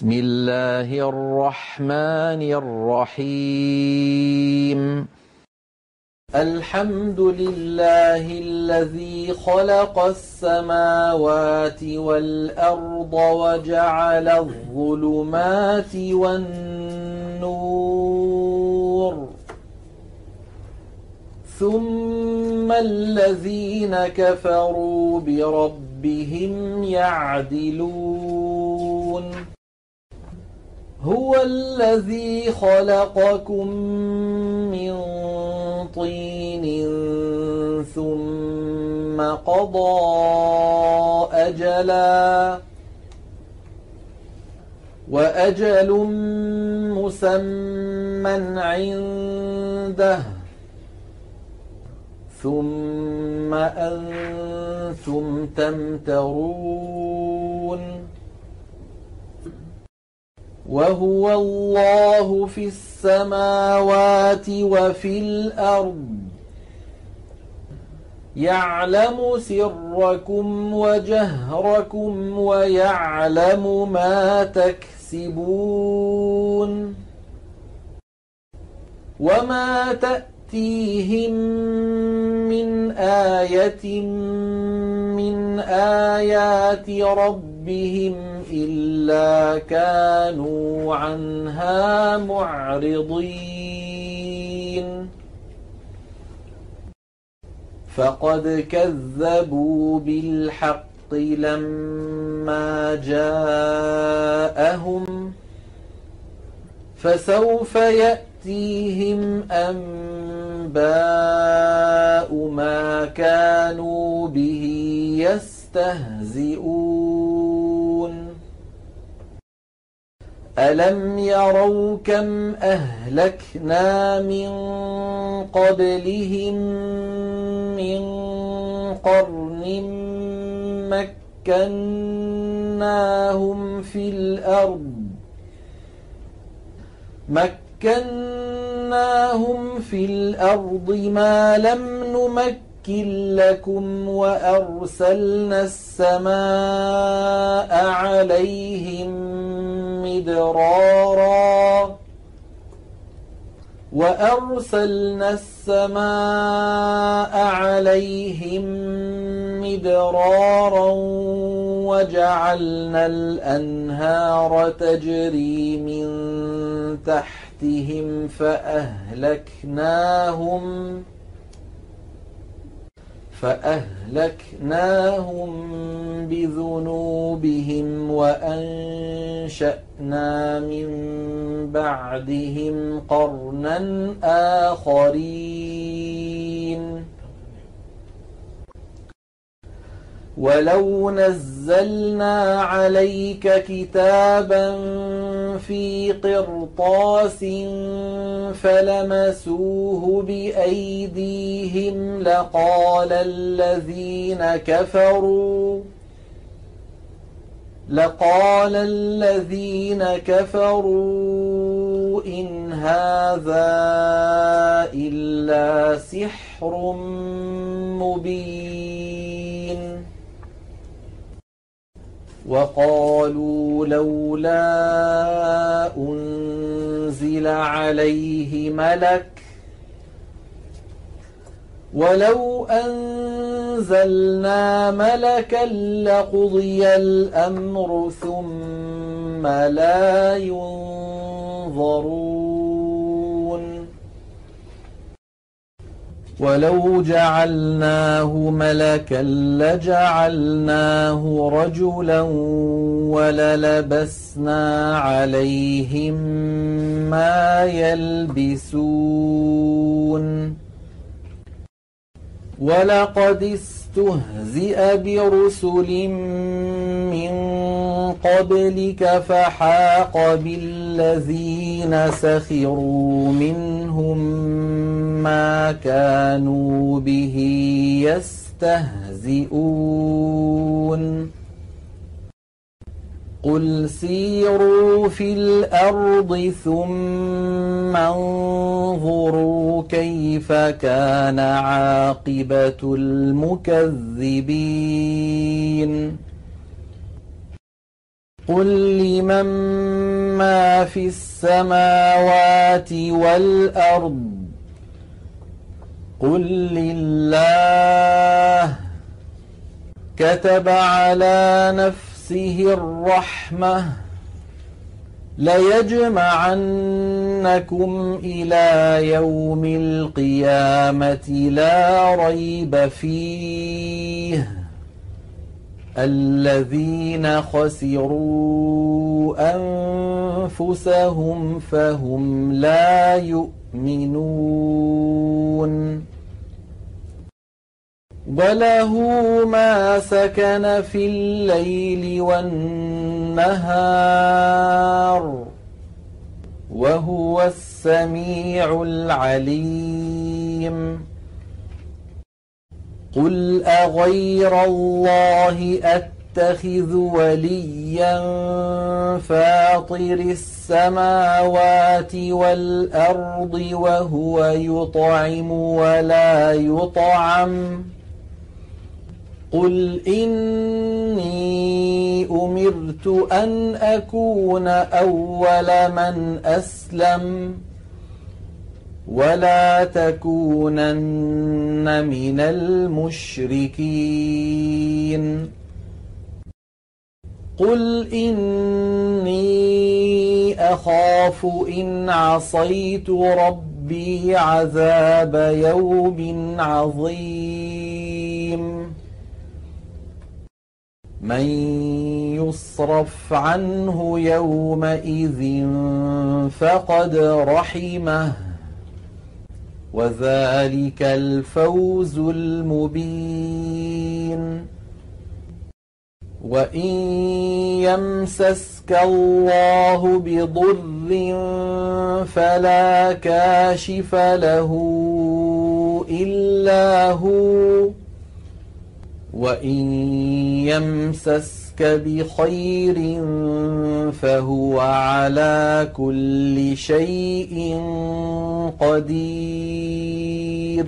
بسم الله الرحمن الرحيم. الحمد لله الذي خلق السماوات والأرض وجعل الظلمات والنور، ثم الذين كفروا بربهم يعدلون. هو الذي خلقكم من طين ثم قضى أجلا، وأجل مسمى عنده، ثم أنتم تمترون. وهو الله في السماوات وفي الأرض، يعلم سركم وجهركم ويعلم ما تكسبون. وما تأتيهم من آية من آيات ربهم إلا كانوا عنها معرضين. فقد كذبوا بالحق لما جاءهم، فسوف يأتيهم أنباء ما كانوا به يستهزئون. ألم يروا كم أهلكنا من قبلهم من قرن مكناهم في الأرض ما لم نمكن لكم، وأرسلنا السماء عليهم مدرارا وجعلنا الأنهار تجري من تحتهم فأهلكناهم بذنوبهم وأنشأنا من بعدهم قرنا آخرين. ولو نزلنا عليك كتابا في قرطاس فلمسوه بأيديهم لقال الذين كفروا إن هذا إلا سحر مبين. وقالوا لولا أنزل عليه ملك، ولو أنزلنا ملكا لقضي الأمر ثم لا ينظرون. ولو جعلناه ملكا لجعلناه رجلا وللبسنا عليهم ما يلبسون. ولقد استهزئ برسل من قبلك فحاق بالذين سخروا منهم ما كانوا به يستهزئون. قل سيروا في الأرض ثم انظروا كيف كان عاقبة المكذبين. قل لمن ما في السماوات والأرض قل لله كتب على نفسه الرحمة ليجمعنكم إلى يوم القيامة لا ريب فيه الذين خسروا أنفسهم فهم لا يؤمنون وله ما سكن في الليل والنهار وهو السميع العليم قل أغير الله أتخذ وليا فاطر السماوات والأرض وهو يطعم ولا يطعم قل إني أمرت أن أكون أول من أسلم ولا تكونن من المشركين قل إني أخاف إن عصيت ربي عذاب يوم عظيم من يصرف عنه يومئذ فقد رحمه وذلك الفوز المبين وإن يمسسك الله بضر فلا كاشف له إلا هو وإن يمسسك بخير فهو على كل شيء قدير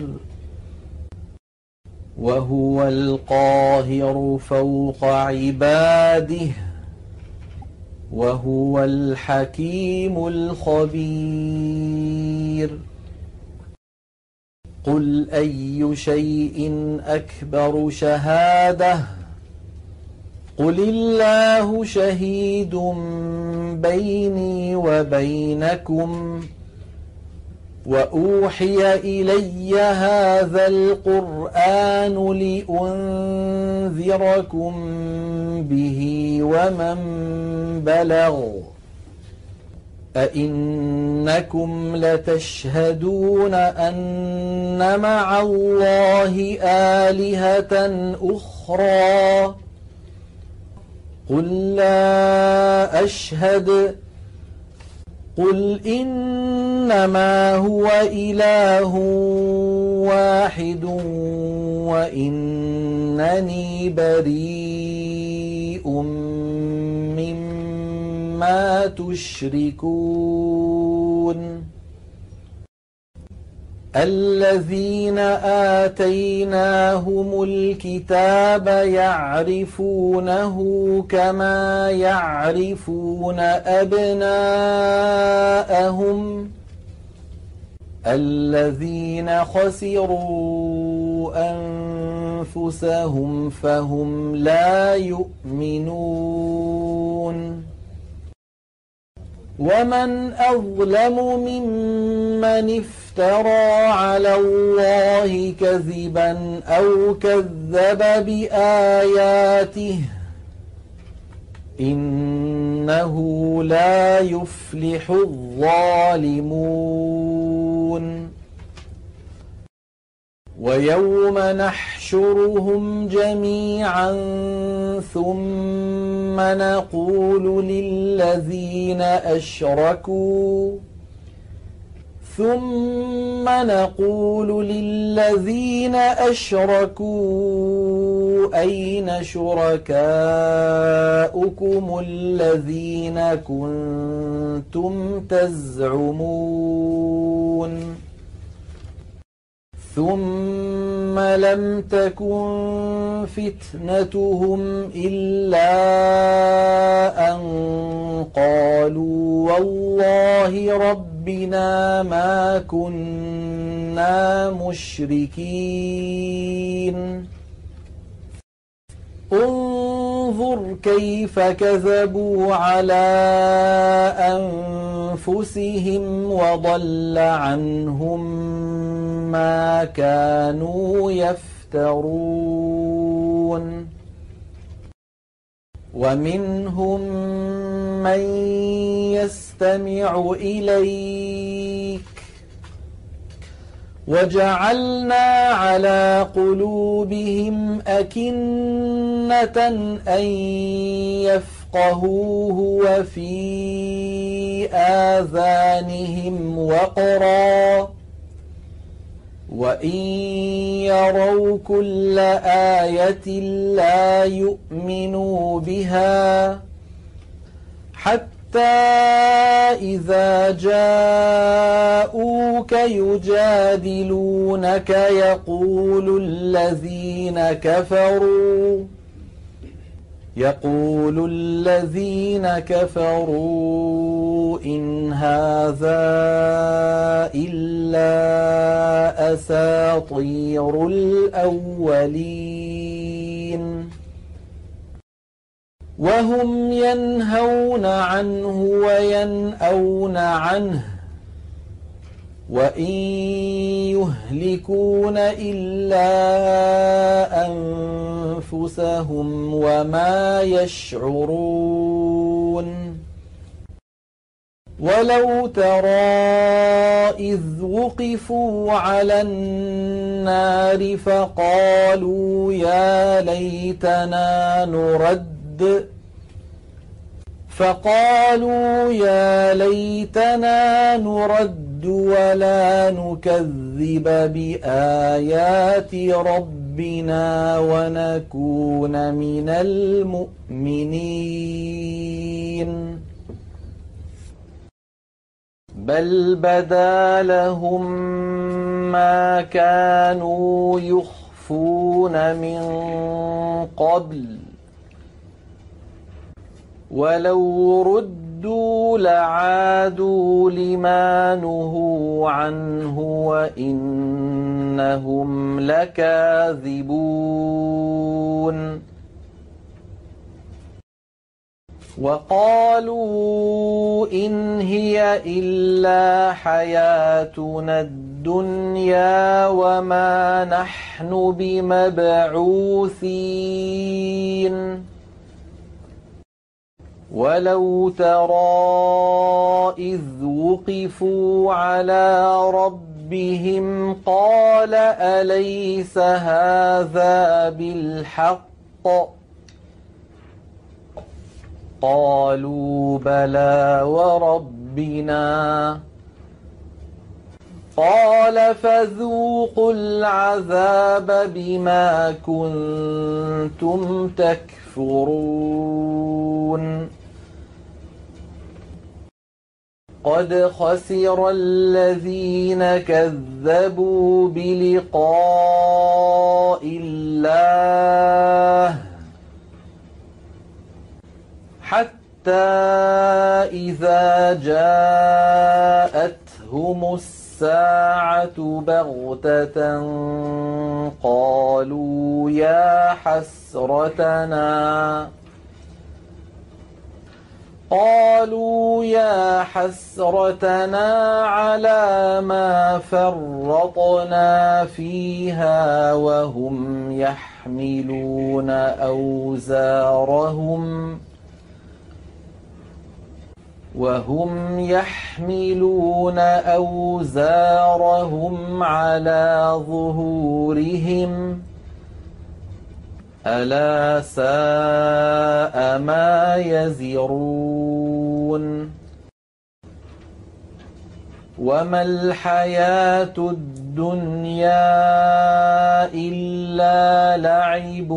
وهو القاهر فوق عباده وهو الحكيم الخبير قل أي شيء أكبر شهادة قل الله شهيد بيني وبينكم وأوحي إلي هذا القرآن لأنذركم به ومن بلغ أئنكم لتشهدون أن مع الله آلهة أخرى قل لا أشهد قل إنما هو إله واحد وإنني بريء مما تشركون الذين آتيناهم الكتاب يعرفونه كما يعرفون أبناءهم الذين خسروا أنفسهم فهم لا يؤمنون ومن أظلم ممن افترى على الله كذبا أو كذب بآياته إنه لا يفلح الظالمون ويوم نحشرهم جميعا ثم نقول للذين أشركوا أين شركاؤكم الذين كنتم تزعمون ثم لم تكن فتنتهم إلا أن قالوا والله ربنا ما كنا مشركين انظر كيف كذبوا على أنفسهم وضل عنهم ما كانوا يفترون ومنهم من يستمع إليك وجعلنا على قلوبهم أكنة أن يفقهوه وفي آذانهم وقرا وإن يروا كل آية لا يؤمنوا بها حتى إذا جاءوك يجادلونك يقول الذين كفروا إن هذا إلا أساطير الأولين وهم ينهون عنه وينأون عنه وإن يهلكون إلا أنفسهم وما يشعرون ولو ترى إذ وقفوا على النار فقالوا يا ليتنا نرد ولا نكذب بآيات ربنا ونكون من المؤمنين بل بدا لهم ما كانوا يخفون من قبل ولو ردوا لعادوا لما نهوا عنه وإنهم لكاذبون وقالوا إن هي إلا حياتنا الدنيا وما نحن بمبعوثين ولو ترى إذ وقفوا على ربهم قال أليس هذا بالحق قالوا بلى وربنا قال فذوقوا العذاب بما كنتم تكفرون قد خسر الذين كذبوا بلقاء الله حتى إذا جاءتهم الساعة بغتة قالوا يا حسرتنا على ما فرطنا فيها وهم يحملون أوزارهم على ظهورهم ألا ساء ما يزرون وما الحياة الدنيا إلا لعب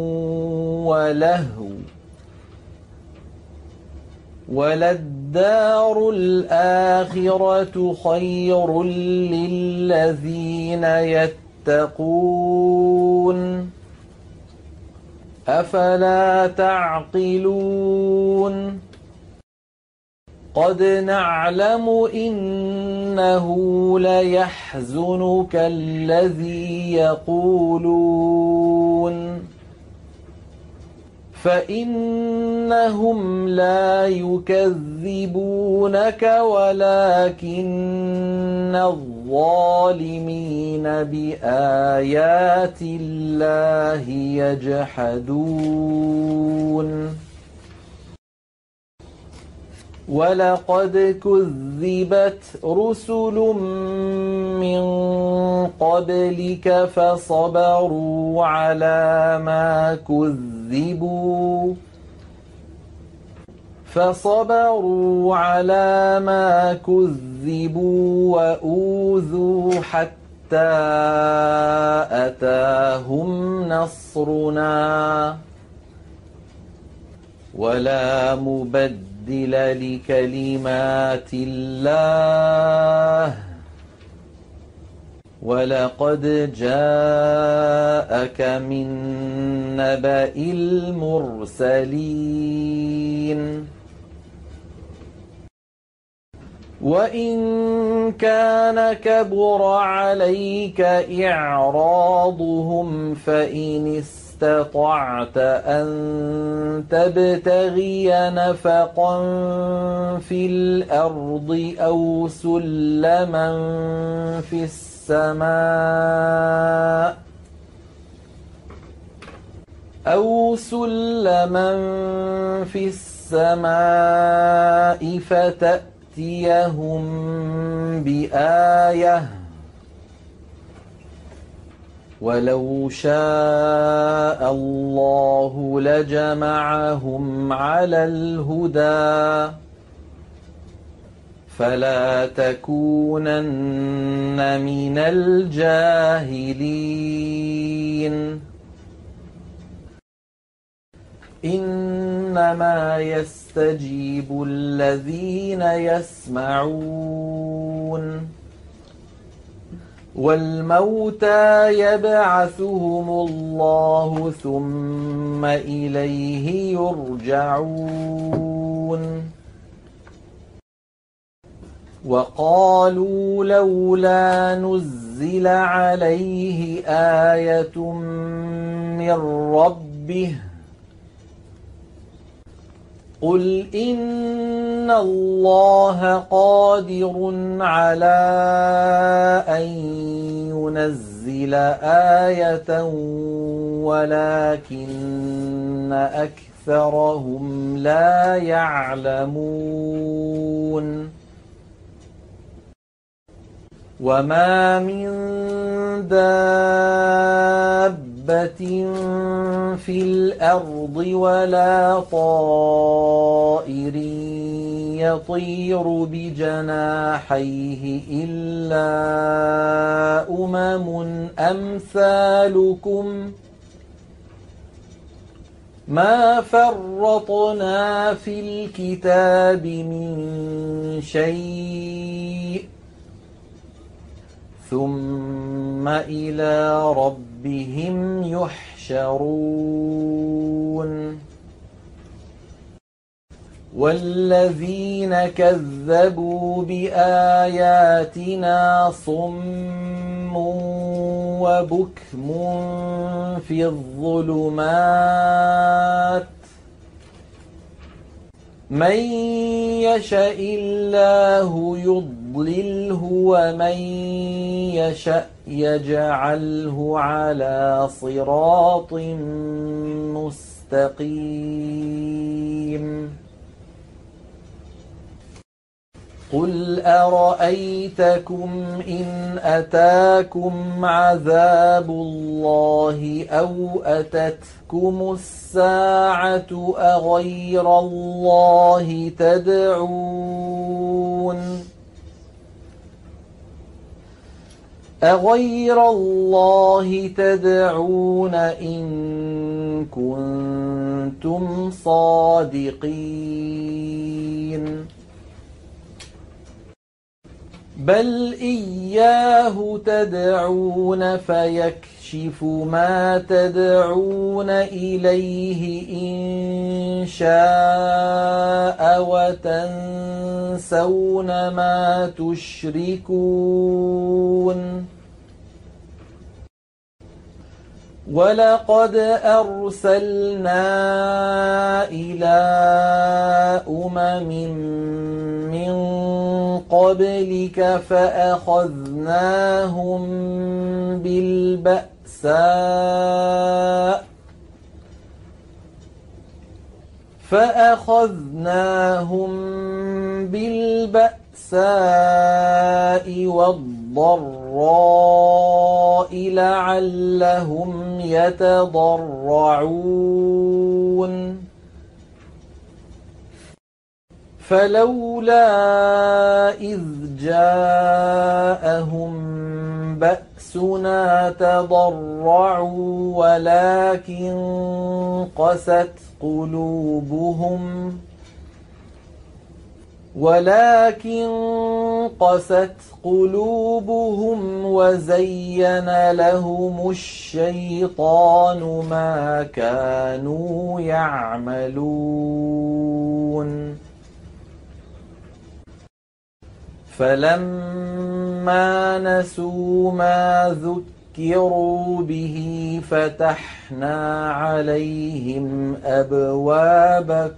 ولهو وللدار الآخرة خير للذين تتقون أفلا تعقلون قد نعلم إنه ليحزنك الذي يقولون فإنهم لا يكذبونك ولكن الظالمين بآيات الله يجحدون ولقد كذبت رسل من قبلك فصبروا على ما كذبوا وأوذوا حتى أتاهم نصرنا ولا مبدل لكلمات الله ولقد جاءك من نبأ المرسلين وإن كان كبر عليك إعراضهم فإن استطعت أن تبتغي نفقا في الأرض أو سلما في السماء فتأتيهم بآية ولو شاء الله لجمعهم على الهدى فلا تكونن من الجاهلين إنما يستجيب الذين يسمعون والموتى يبعثهم الله ثم إليه يرجعون وقالوا لولا نزل عليه آية من ربه قل إن الله قادر على أن ينزل آية ولكن أكثرهم لا يعلمون وما من دابة في الأرض ولا طائر يطير بجناحيه إلا أمثالكم ما فرطنا في الكتاب من شيء ثم إلى ربهم يحشرون والذين كذبوا بآياتنا صم وبكم في الظلمات من يشاء الله يضلله ومن يشاء يجعله على صراط مستقيم قل أرأيتكم إن أتاكم عذاب الله أو أتتكم الساعة أغير الله تدعون إن كنتم صادقين بل إياه تدعون فيكشف ما تدعون إليه إن شاء وتنسون ما تشركون ولقد أرسلنا إلى أمم من قبلك فأخذناهم بالبأساء والضراء لعلهم يتضرعون فلولا إذ جاءهم بأسنا تضرعوا ولكن قست قلوبهم وزين لهم الشيطان ما كانوا يعملون فلما نسوا ما ذكروا به فتحنا عليهم أبواب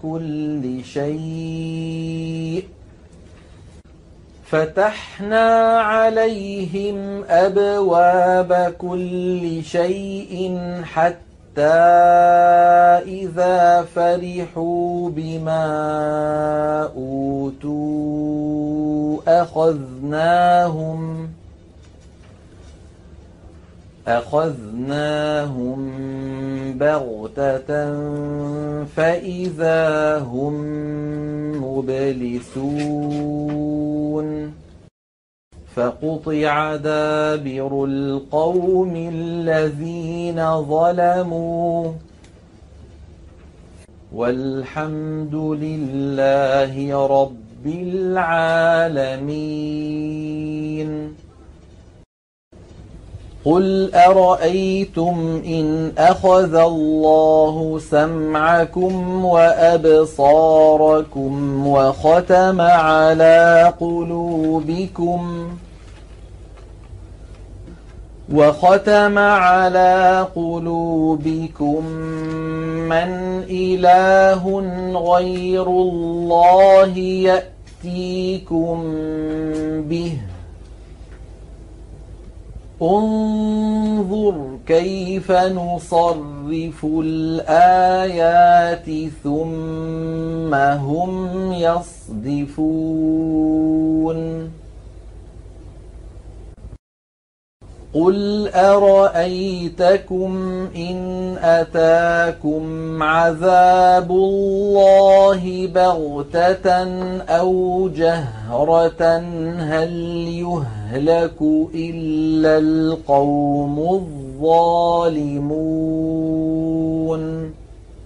كل شيء حتى إذا فرحوا بما أوتوا أخذناهم بغتة فإذا هم مبلسون فقطع دابر القوم الذين ظلموا والحمد لله رب العالمين قل أرأيتم إن أخذ الله سمعكم وأبصاركم وختم على قلوبكم من إله غير الله يأتيكم به انظر كيف نصرف الآيات ثم هم يصدفون قل أرأيتكم إن أتاكم عذاب الله بغتة أو جهرة هل يهلك إلا القوم الظالمون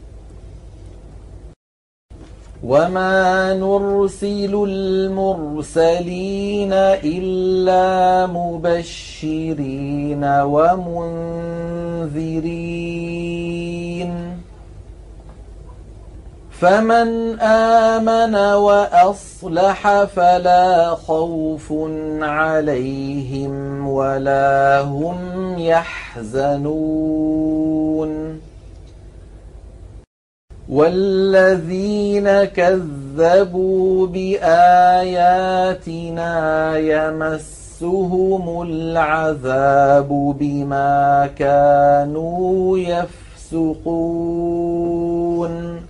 وما نرسل المرسلين إلا مبشرين ومنذرين فمن آمن وأصلح فلا خوف عليهم ولا هم يحزنون والذين كذبوا بآياتنا يمسهم العذاب بما كانوا يفسقون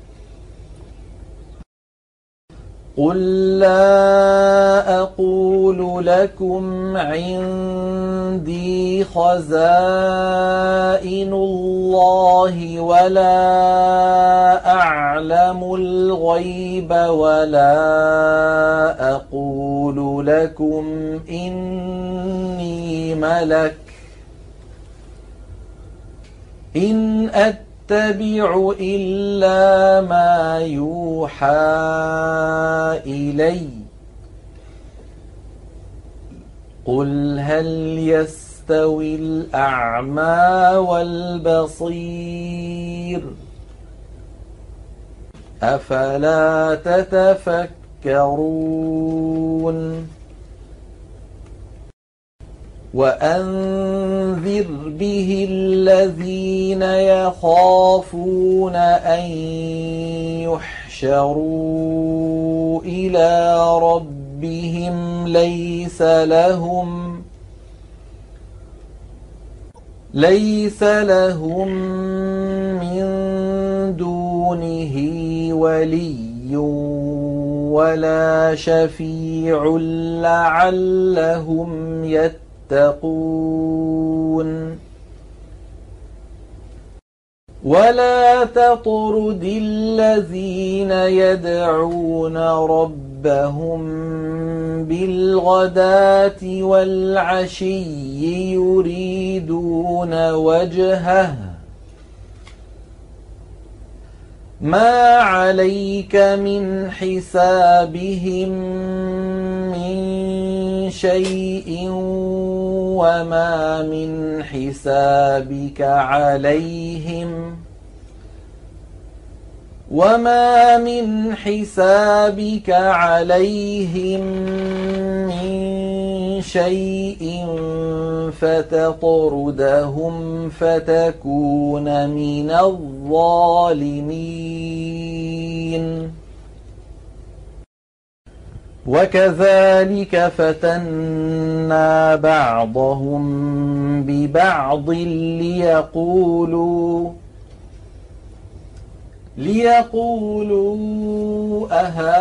قل لا أقول لكم عندي خزائن الله ولا أعلم الغيب ولا أقول لكم إني ملك إن أتبع إلا ما يوحى إلي قل هل يستوي الأعمى والبصير أفلا تتفكرون وأنذر به الذين يخافون أن يحشروا إلى ربهم ليس لهم من دونه ولي ولا شفيع لعلهم يتقون ولا تطرد الذين يدعون ربهم بالغداة والعشي يريدون وجهه ما عليك من حسابهم من شيء وما من حسابك عليهم من شيء فتطردهم فتكون من الظالمين وكذلك فتنا بعضهم ببعض ليقولوا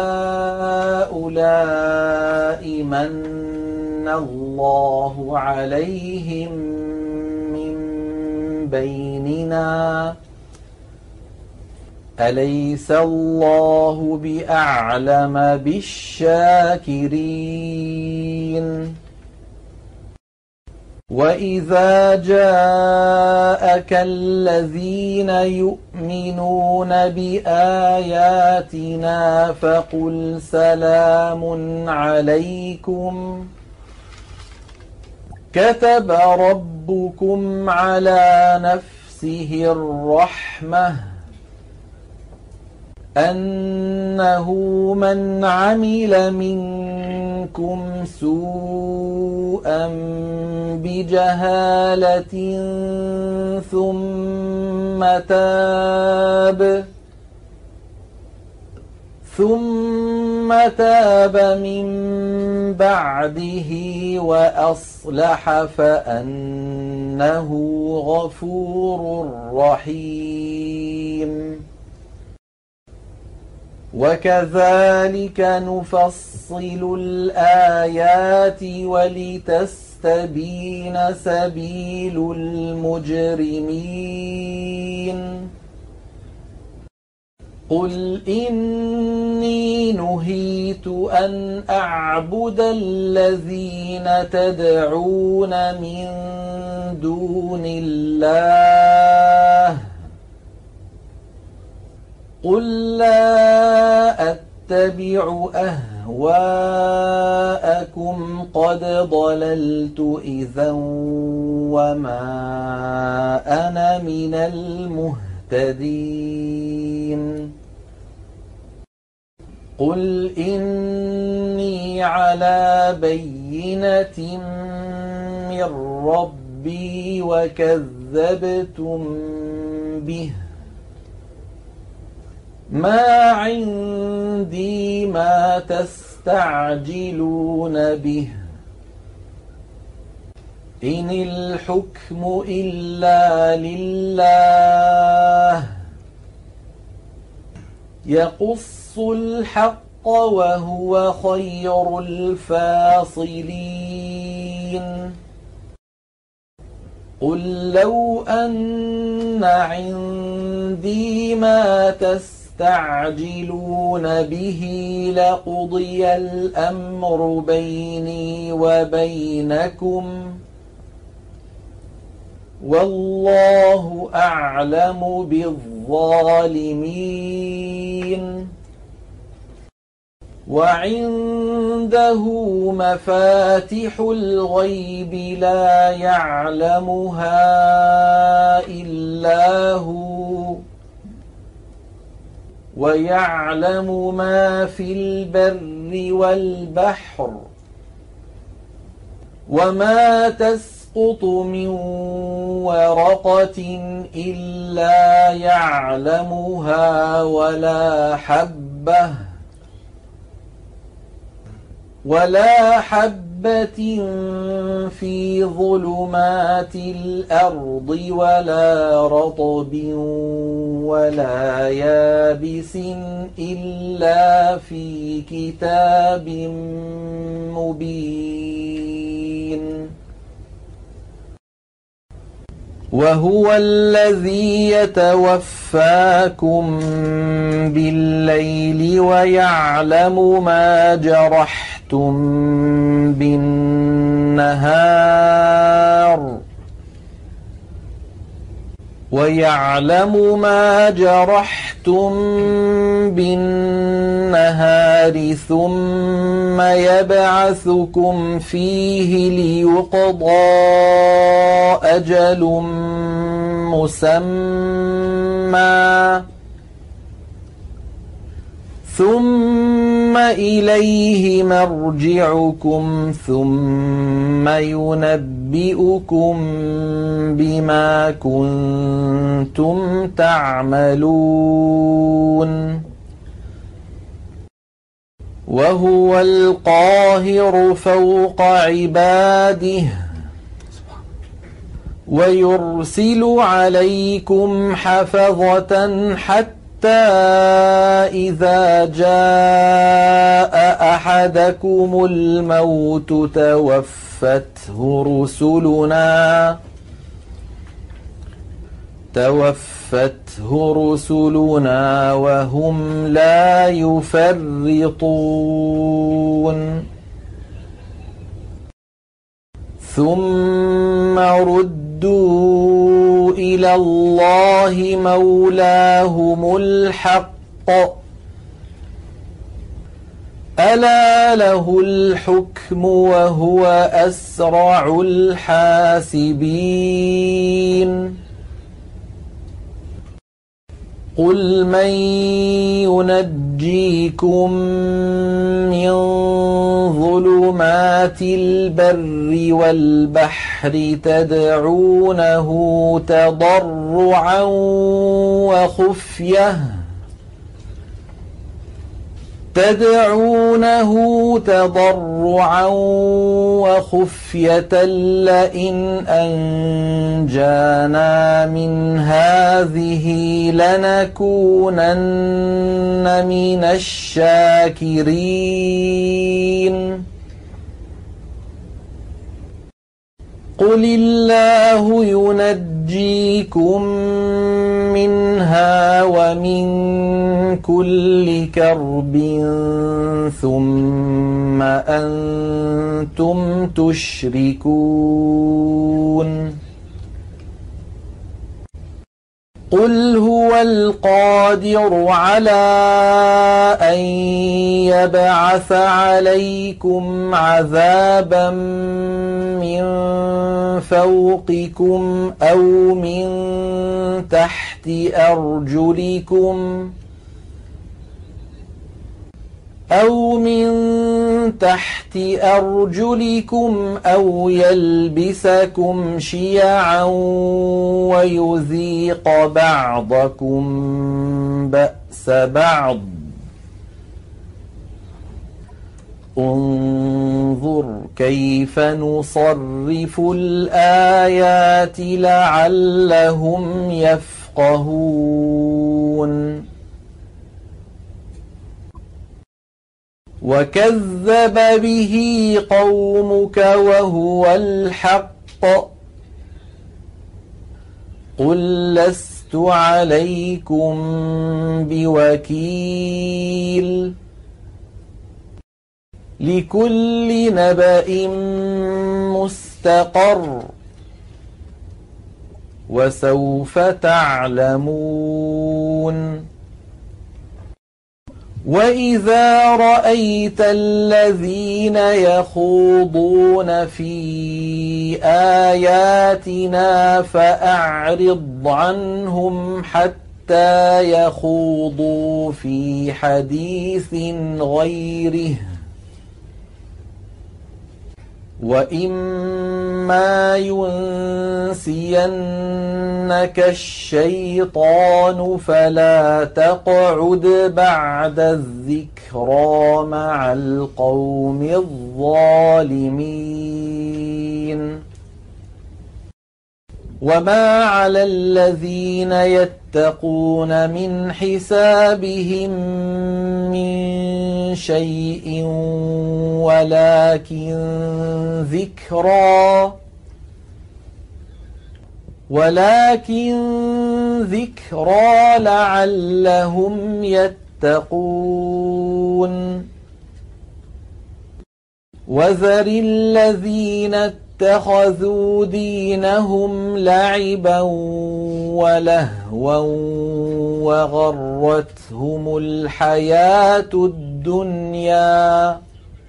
أهؤلاء من الله عليهم من بيننا أليس الله بأعلم بالشاكرين وإذا جاءك الذين يؤمنون بآياتنا فقل سلام عليكم كتب ربكم على نفسه الرحمة أنه من عمل منكم سوءا بجهالة ثم تاب من بعده وأصلح فأنه غفور رحيم وكذلك نفصل الآيات ولتستبين سبيل المجرمين قل إني نهيت أن أعبد الذين تدعون من دون الله قل لا أتبع أهواءكم قد ضللت إذا وما أنا من المهتدين قل إني على بينة من ربي وكذبتم به ما عندي ما تستعجلون به إن الحكم إلا لله يقص الحق وهو خير الفاصلين قل لو أن عندي ما تستعجلون به لقضي الأمر بيني وبينكم والله أعلم بالظالمين وعنده وعنده مفاتح الغيب لا يعلمها إلا هو ويعلم ما في البر والبحر وما تسقط من ورقة إلا يعلمها ولا حبة في ظلمات الأرض ولا رطب ولا يابس إلا في كتاب مبين. وهو الذي يتوفاكم بالليل ويعلم ما جرحتم بالنهار ثم يبعثكم فيه ليقضى أجل مسمى ثم إليه مرجعكم ثم ينبئكم بما كنتم تعملون. وهو القاهر فوق عباده ويرسل عليكم حفظة حتى إذا جاء أحدكم الموت توفته رسلنا وهم لا يفرطون. ثم ردوا إلى الله مولاهم الحق ألا له الحكم وهو أسرع الحاسبين. قل من ينجيكم من ظلمات البر والبحر تدعونه تضرعا وخفية لئن أنجانا من هذه لنكونن من الشاكرين. قل الله ينجيكم منها ومن كل كرب ثم أنتم تشركون. قل هو القادر على أن يبعث عليكم عذابا من فوقكم أو من تحت أرجلكم أو يلبسكم شيعا ويذيق بعضكم بأس بعض. انظر كيف نصرف الآيات لعلهم يفقهون. وكذب به قومك وهو الحق قل لست عليكم بوكيل لكل نبأ مستقر وسوف تعلمون. وإذا رأيت الذين يخوضون في آياتنا فأعرض عنهم حتى يخوضوا في حديث غيره وإما ينسينك الشيطان فلا تقعد بعد الذكرى مع القوم الظالمين وما على الذين يتقون من حسابهم من شيء ولكن ذكرى لعلهم يتقون وذر الذين اتخذوا دينهم لعبا ولهوا وغرتهم الحياة الدنيا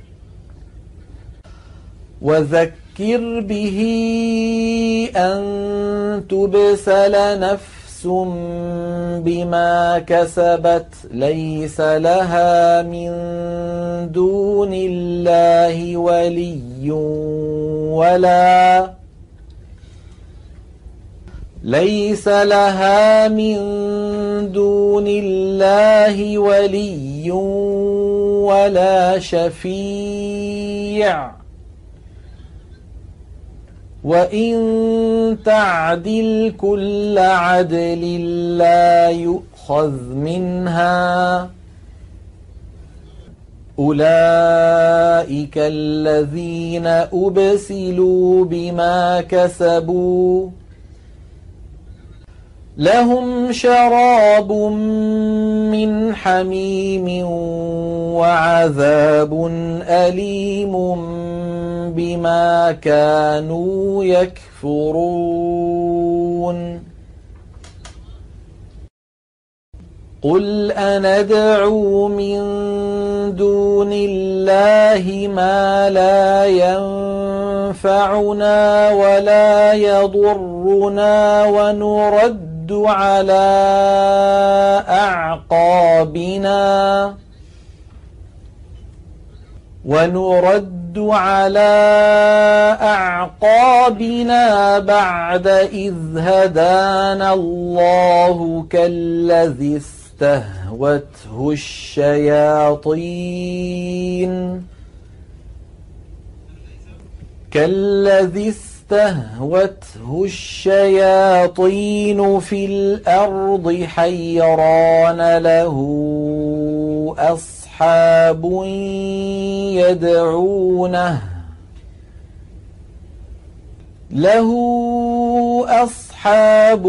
وذكر به أن تبسل نفس بما كسبت ليس لها من دون الله ولي ولا شفيع وإن تعدل كل عدل لا يؤخذ منها أولئك الذين أبسلوا بما كسبوا لهم شراب من حميم وعذاب أليم بما كانوا يكفرون قل أندعو من دون الله ما لا ينفعنا ولا يضرنا ونرد على أعقابنا بعد إذ هدانا الله كالذي استهوته الشياطين في الأرض حيران له أصحاب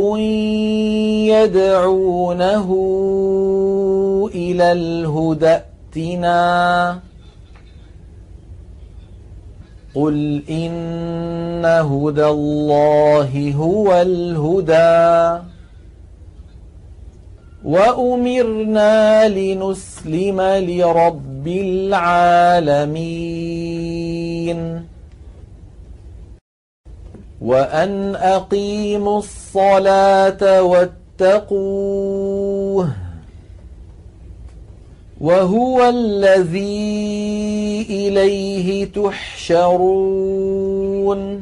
يدعونه إلى الهدى ائتنا قل إن هدى الله هو الهدى وأمرنا لنسلم لرب العالمين وأن أقيموا الصلاة واتقوه وهو الذي إليه تحشرون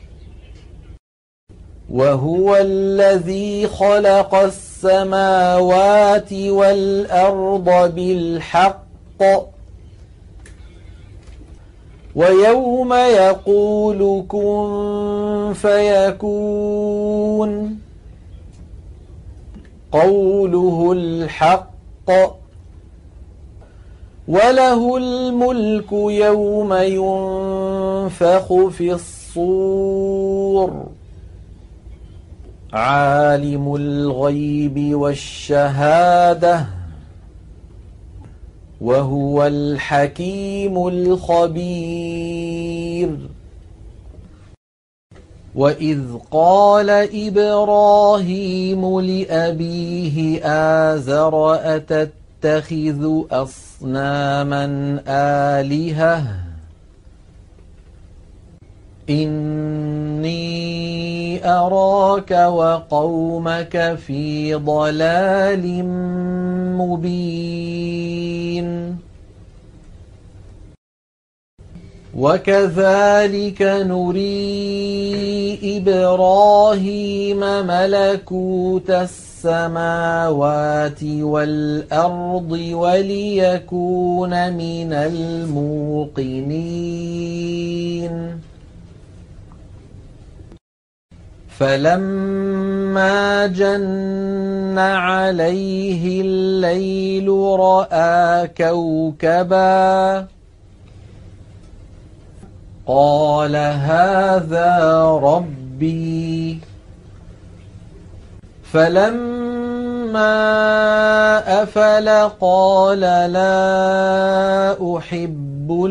وهو الذي خلق السماوات والأرض بالحق ويوم يقول كن فيكون قوله الحق وله الملك يوم ينفخ في الصور عالم الغيب والشهادة وهو الحكيم الخبير وإذ قال إبراهيم لأبيه آزر تتخذ أصناما آلهة إني أراك وقومك في ضلال مبين وكذلك نري إبراهيم ملكوت السماوات والأرض وليكون من الموقنين فلما جن عليه الليل رأى كوكبا قال هذا ربي فلما أفل قال لا أحب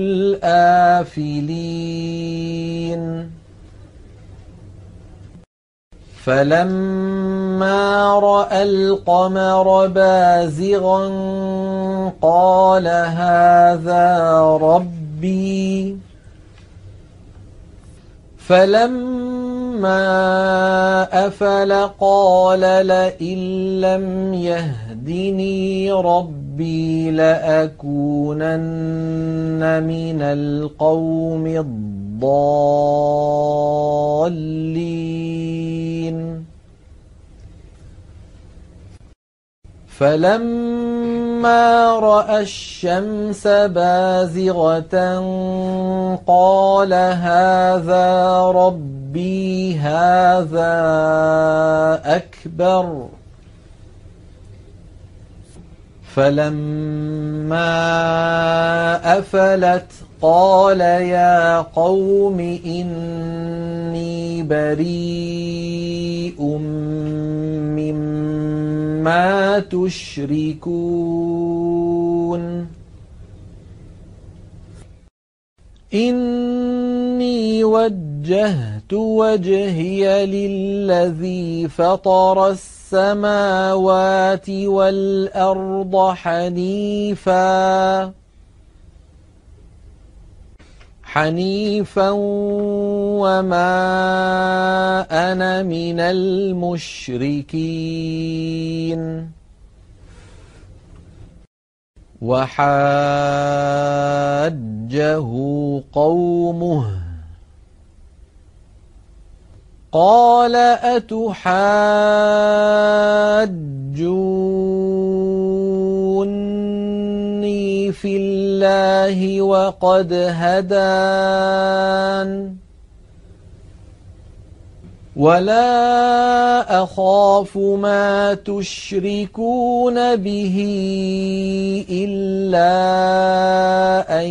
الآفلين فلما رأى القمر بازغا قال هذا ربي فلما أفل قال لئن لم يهدني ربي لأكونن من القوم الضالين فلما رأى الشمس بازغة قال هذا ربي هذا أكبر فلما أفلت قال يا قوم إني بريء مما تشركون إني وجهت وجهي للذي فطر السماوات والأرض حنيفا وما أنا من المشركين وحاجه قومه قال أتحاجوني في الله وقد هدان ولا أخاف ما تشركون به إلا أن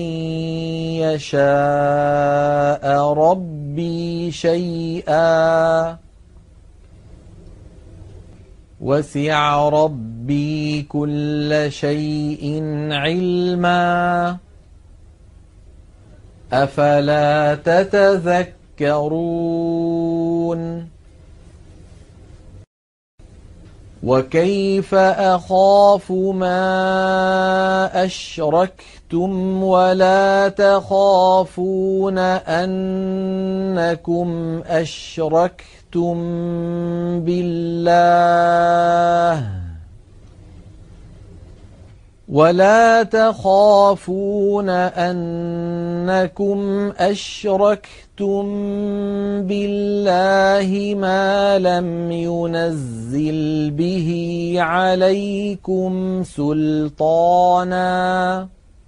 يشاء ربي شيئا وسع ربي كل شيء علما أفلا تتذكرون وكيف أخاف ما أشركتم ولا تخافون أنكم أشركتم بالله ولا تخافون أنكم أشركتم بالله ما لم ينزل به عليكم سلطانا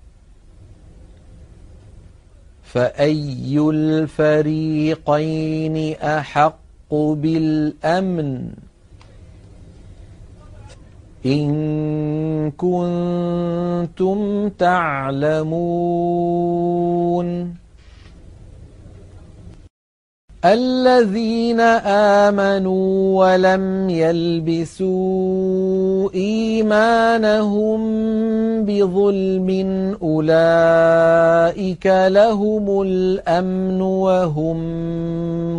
فأي الفريقين أحق بالأمن إن كنتم تعلمون الذين آمنوا ولم يلبسوا إيمانهم بظلم أولئك لهم الأمن وهم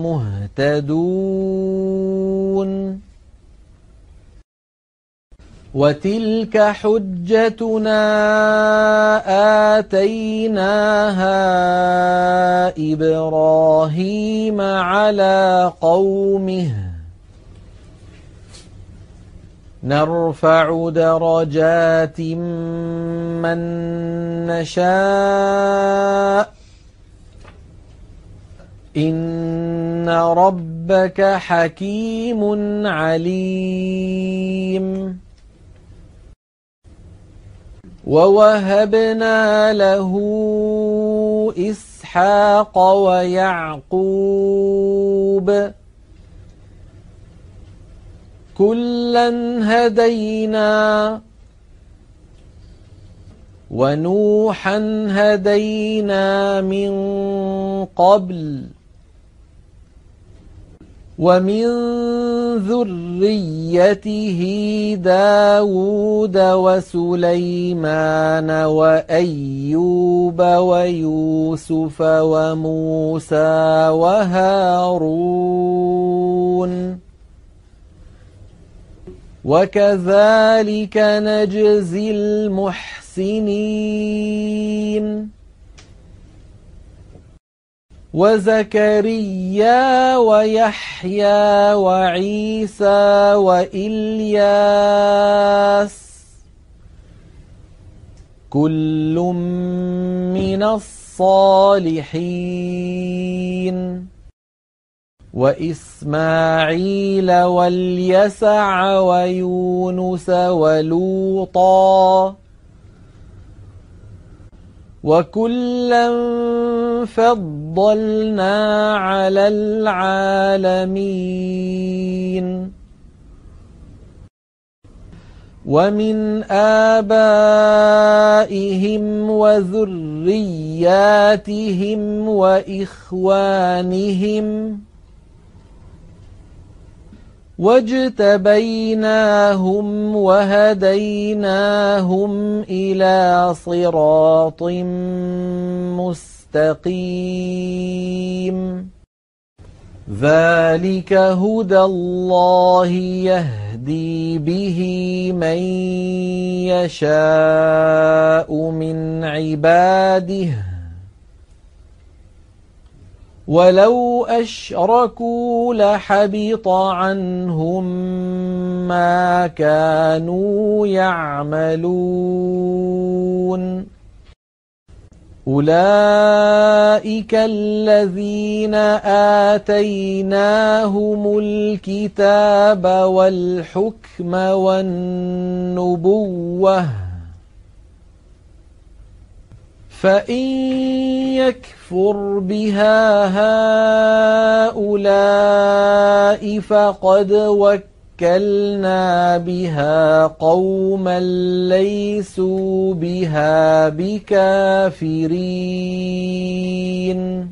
مهتدون وتلك حجتنا آتيناها إبراهيم على قومه نرفع درجات من نشاء إن ربك حكيم عليم ووهبنا له إسحاق ويعقوب كلا هدينا ونوحا هدينا من قبل ومن ذريته داود وسليمان وأيوب ويوسف وموسى وهارون وكذلك نجزي المحسنين وزكريا ويحيى وعيسى وإلياس كل من الصالحين وإسماعيل واليسع ويونس ولوطا وكلا فضلنا على العالمين ومن آبائهم وذرياتهم وإخوانهم واجتبيناهم وهديناهم إلى صراط مستقيم ذلك هدى الله يهدي به من يشاء من عباده ولو أشركوا لحبط عنهم ما كانوا يعملون أولئك الذين آتيناهم الكتاب والحكم والنبوة فإن يكفر بها هؤلاء فقد وكلنا بها قوما ليسوا بها بكافرين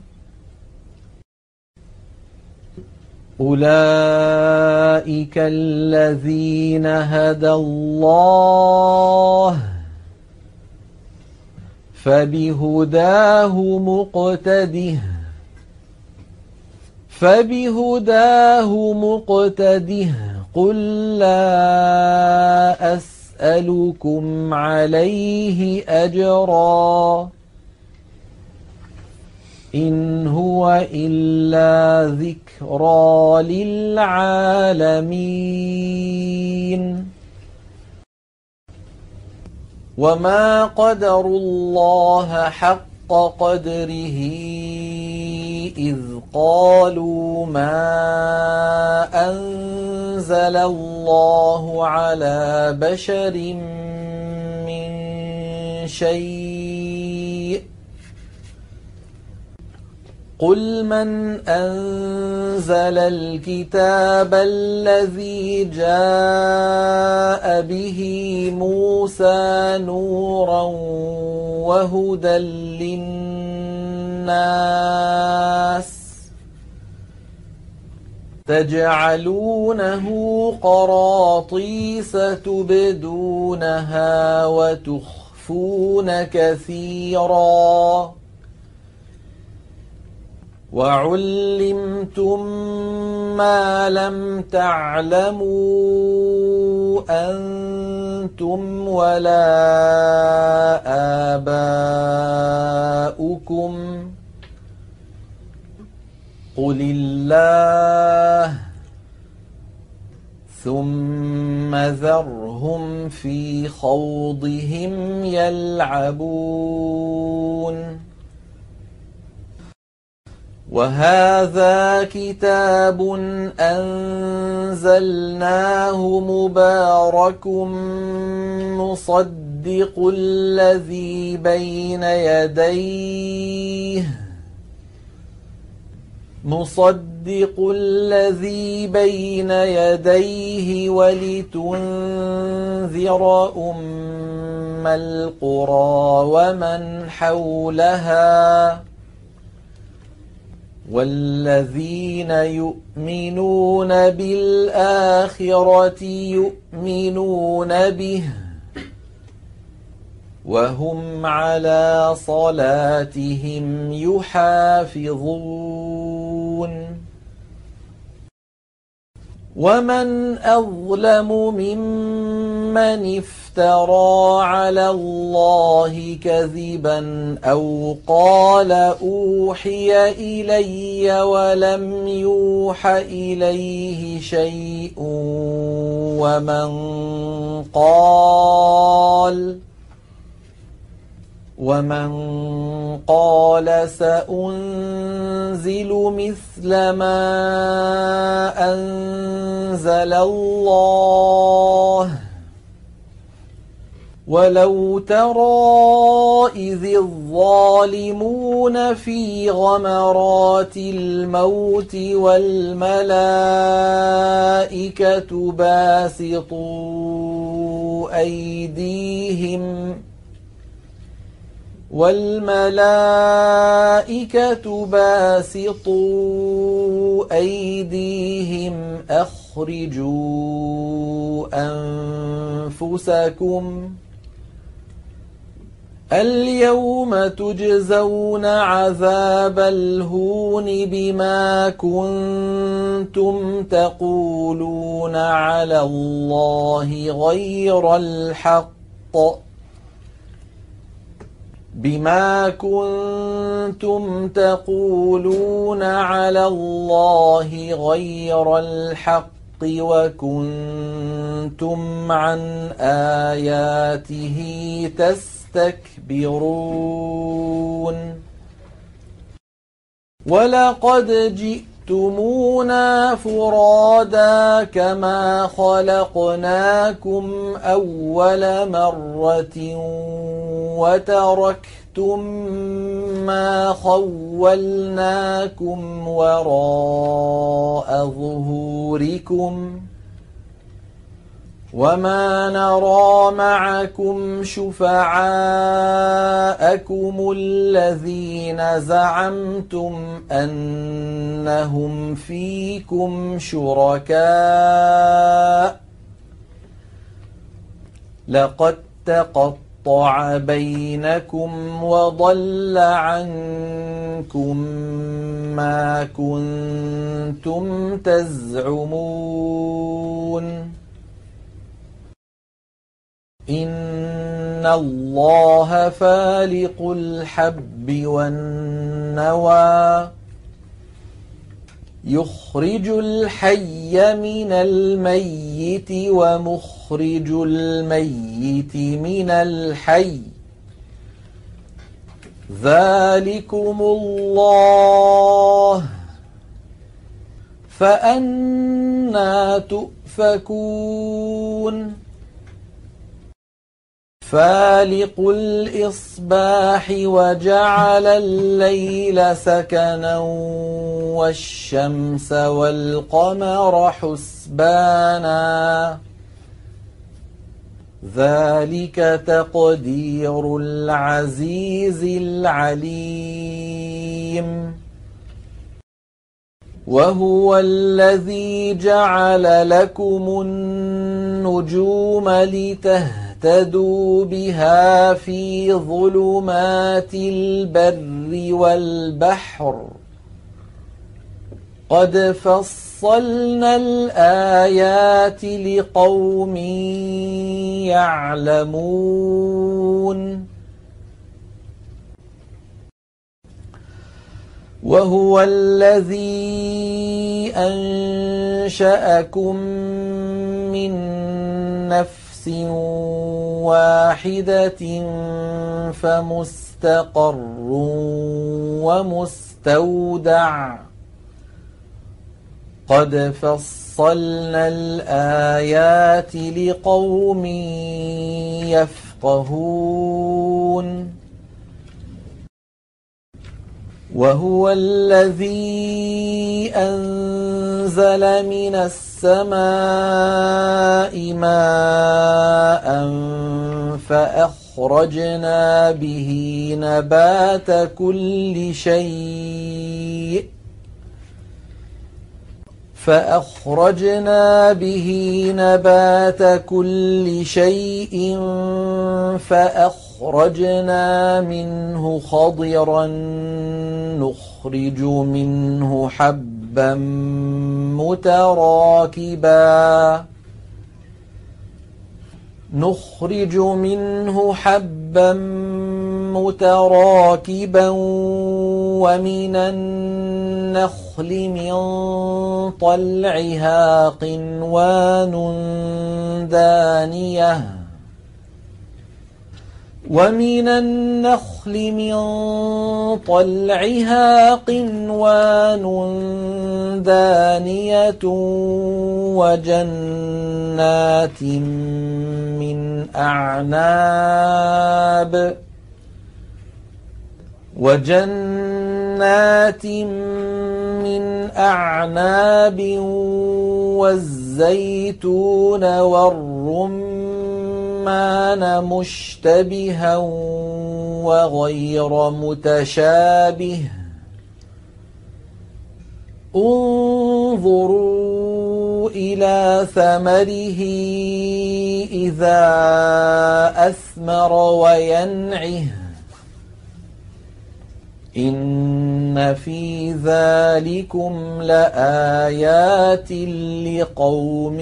أولئك الذين هدى الله فبهداه مقتده قل لا أسألكم عليه أجرا إن هو إلا ذكرى للعالمين وما قدروا الله حق قدره إذ قالوا ما أنزل الله على بشر من شيء قل من أنزل الكتاب الذي جاء به موسى نورا وهدى للناس تجعلونه قراطيس تبدونها وتخفون كثيرا وعلمتم ما لم تعلموا أنتم ولا آباؤكم قل الله ثم ذرهم في خوضهم يلعبون وهذا كتاب أنزلناه مبارك مصدق الذي بين يديه ولتنذر أم القرى ومن حولها والذين يؤمنون بالآخرة يؤمنون به وهم على صلاتهم يحافظون ومن أظلم ممن افترى على الله كذبا أو قال أوحي إلي ولم يوح إليه شيء ومن قال سأنزل مثل ما أنزل الله ولو ترى إذ الظالمون في غمرات الموت والملائكة باسطوا أيديهم أخرجوا أنفسكم اليوم تجزون عذاب الهون بما كنتم تقولون على الله غير الحق وكنتم عن آياته تستكبرون ولقد جئتمونا فرادا كما خلقناكم أول مرة وتركتم ما خولناكم وراء ظهوركم وما نرى معكم شفعاءكم الذين زعمتم أنهم فيكم شركاء لقد تقطع بينكم وضل عنكم ما كنتم تزعمون إن الله فالق الحب والنوى يخرج الحي من الميت ومخرج الميت من الحي ذلكم الله فأنى تؤفكون فالق الإصباح وجعل الليل سكنا والشمس والقمر حسبانا ذلك تقدير العزيز العليم وهو الذي جعل لكم النجوم لتهتدوا بها في ظلمات البر والبحر قد فصلنا الآيات لقوم يعلمون وهو الذي أنشأكم من نفس واحدة فمستقر ومستودع قد فصلنا الآيات لقوم يفقهون وهو الذي أنزل من السماء ماء فأخرجنا به نبات كل شيء فأخرجنا منه خضرا نخرج منه حبا متراكبا ومن النخل من طلعها قنوان دانية وجنات من أعناب والزيتون والرمان مشتبها وغير متشابه انظروا إلى ثمره إذا أثمر وينعه إن في ذلكم لآيات لقوم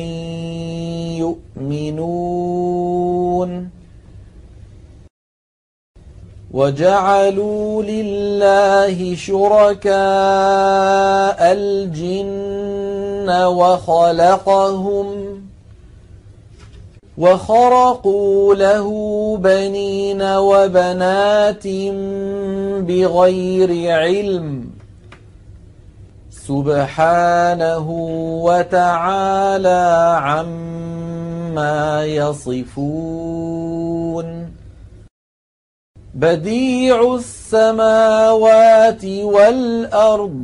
يؤمنون وجعلوا لله شركاء الجن وخرقوا له بنين وبنات بغير علم سبحانه وتعالى عما يصفون بديع السماوات والأرض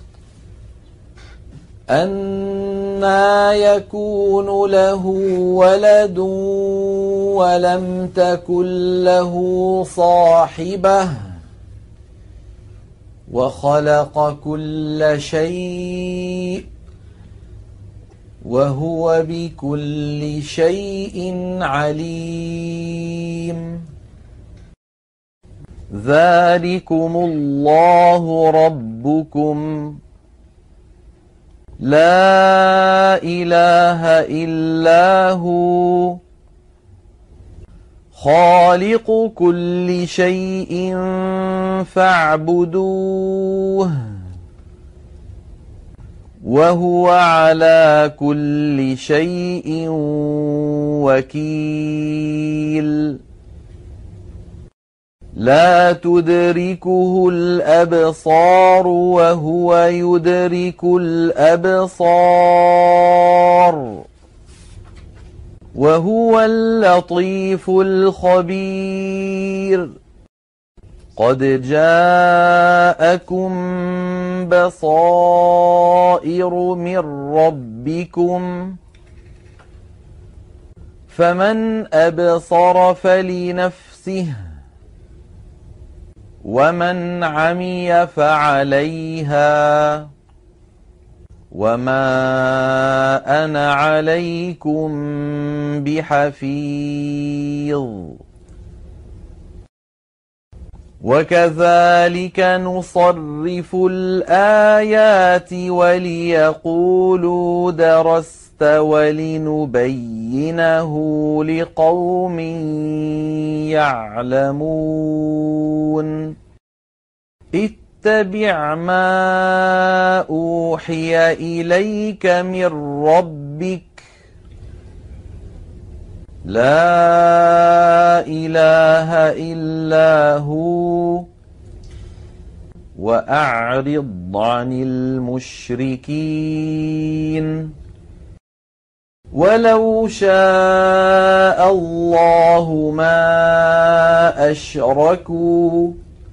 أنى يكون له ولد ولم تكن له صاحبة وخلق كل شيء وهو بكل شيء عليم ذلكم الله ربكم لا إله إلا هو خالق كل شيء فاعبدوه وهو على كل شيء وكيل لا تدركه الأبصار وهو يدرك الأبصار وهو اللطيف الخبير قد جاءكم بصائر من ربكم فمن أبصر فلنفسه ومن عمي فعليها وما أنا عليكم بحفيظ وكذلك نصرف الآيات وليقولوا درست ولنبينه لقوم يعلمون اتبع ما أوحي إليك من ربك لا إله إلا هو وأعرض عن المشركين ولو شاء الله ما أشركوا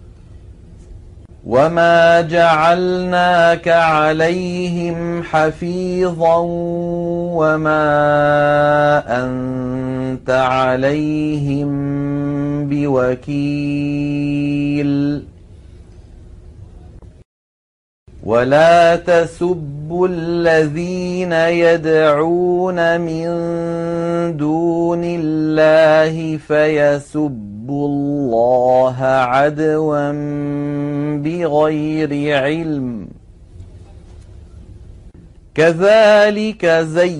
وما جعلناك عليهم حفيظا وما أنت عليهم بوكيل ولا تسبوا الذين يدعون من دون الله فيسبوا الله عدوا بغير علم كذلك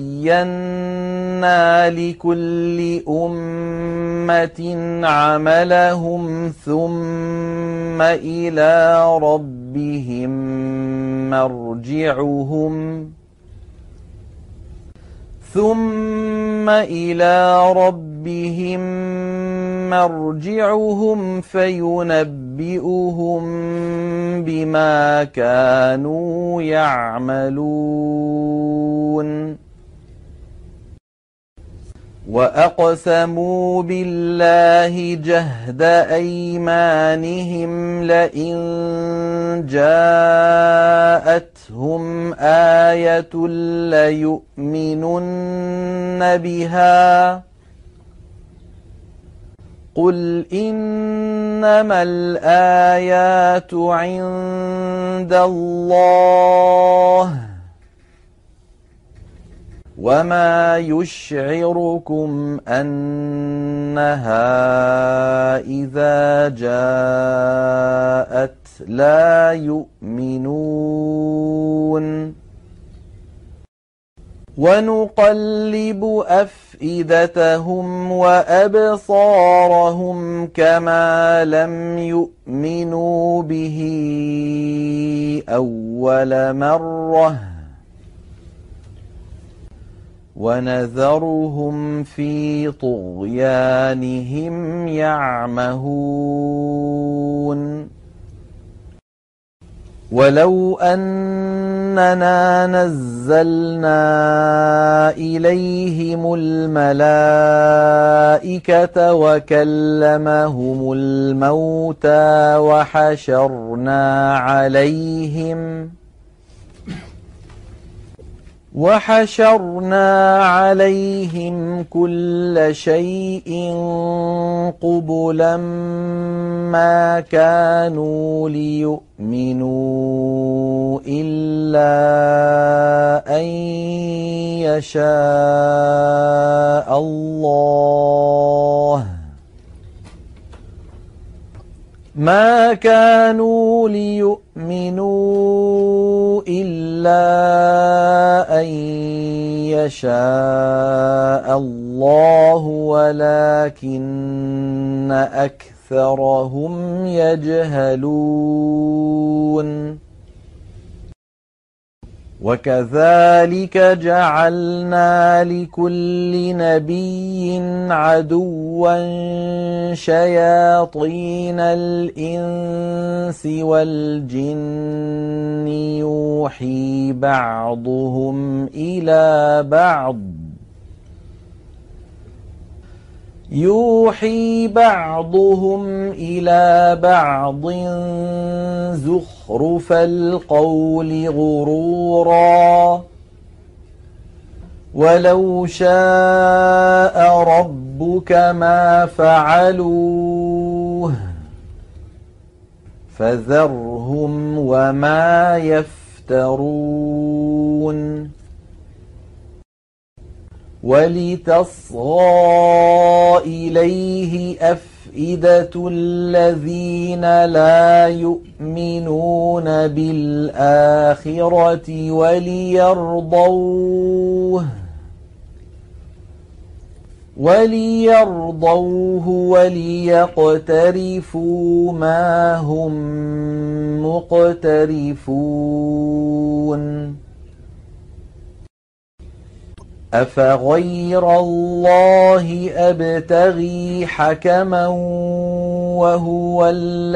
زينا لكل أمة عملهم ثم إلى ربهم مرجعهم فينبئهم بما كانوا يعملون وأقسموا بالله جهد أيمانهم لئن جاءتهم آية ليؤمنن بها قل إنما الآيات عند الله وما يشعركم أنها إذا جاءت لا يؤمنون ونقلب أفئدتهم وأبصارهم كما لم يؤمنوا به أول مرة ونذرهم في طغيانهم يعمهون ولو أننا نزلنا إليهم الملائكة وكلمهم الموتى وحشرنا عليهم كل شيء قبلا ما كانوا ليؤمنوا إلا أن يشاء الله ما كانوا ليؤمنوا إلا أن يشاء الله ولكن أكثرهم يجهلون وكذلك جعلنا لكل نبي عدوا شياطين الإنس والجن يوحي بعضهم إلى بعض زخرف القول غرورا ولو شاء ربك ما فعلوه فذرهم وما يفترون ولتصغى إليه أفئدة أفئدة الذين لا يؤمنون بالآخرة وليرضوه وليقترفوا ما هم مقترفون أفغير الله أبتغي حكما وهو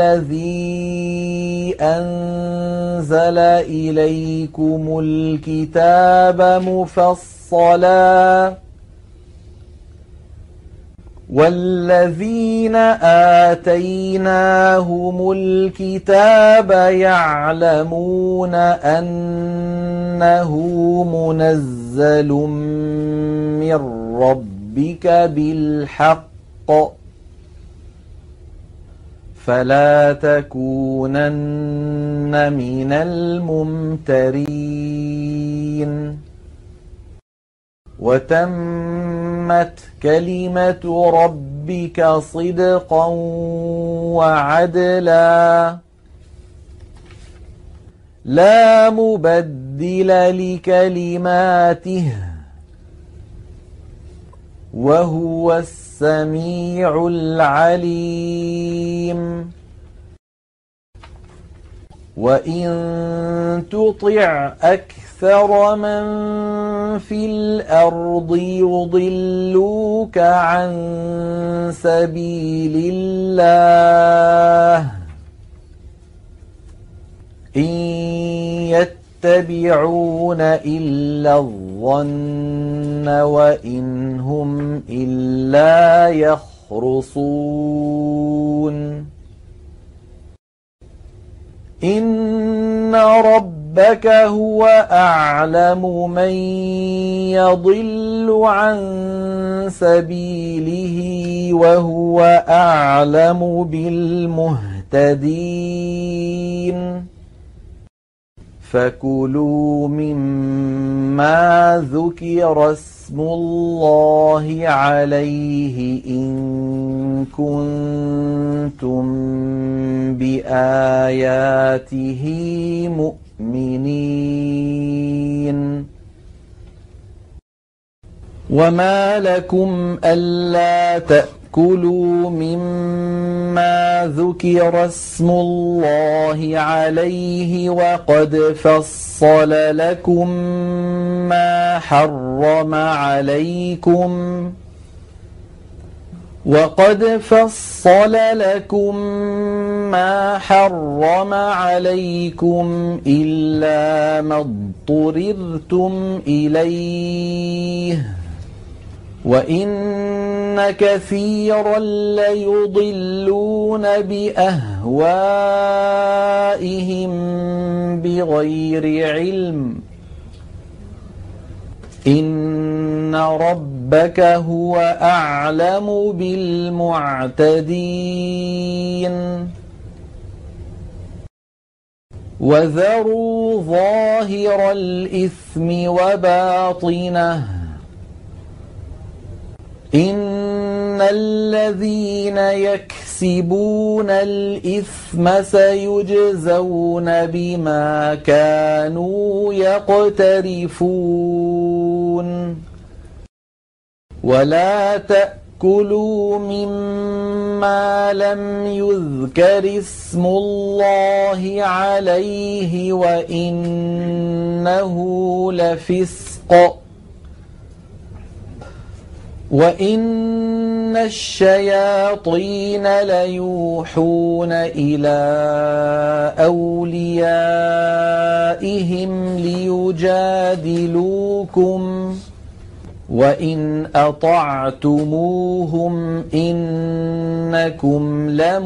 الذي أنزل إليكم الكتاب مفصلا والذين آتيناهم الكتاب يعلمون أنه منزل من ربك بالحق فلا تكونن من الممترين وتمت كلمة ربك صدقا وعدلا لا مبدل لكلماته وهو السميع العليم وإن تطع أكثر من في الأرض يضلوك عن سبيل الله إن يتبعون إلا الظن وإن هم إلا يخرصون إن ربك هو أعلم من يضل عن سبيله وهو أعلم بالمهتدين فكلوا مما ذكر اسم الله عليه إن كنتم بآياته مؤمنين وما لكم ألا تأكلوا مما ذكر اسم الله عليه وقد فصل لكم ما حرم عليكم إلا ما اضطررتم إليه وإن كثيرا ليضلون بأهوائهم بغير علم إن ربك هو أعلم بالمعتدين وذروا ظاهر الإثم وباطنه إن الذين يكسبون الإثم سيجزون بما كانوا يقترفون ولا تأكلوا مما لم يذكر اسم الله عليه وإنه لفسق وإن الشياطين ليوحون إلى أوليائهم ليجادلوكم وإن أطعتموهم إنكم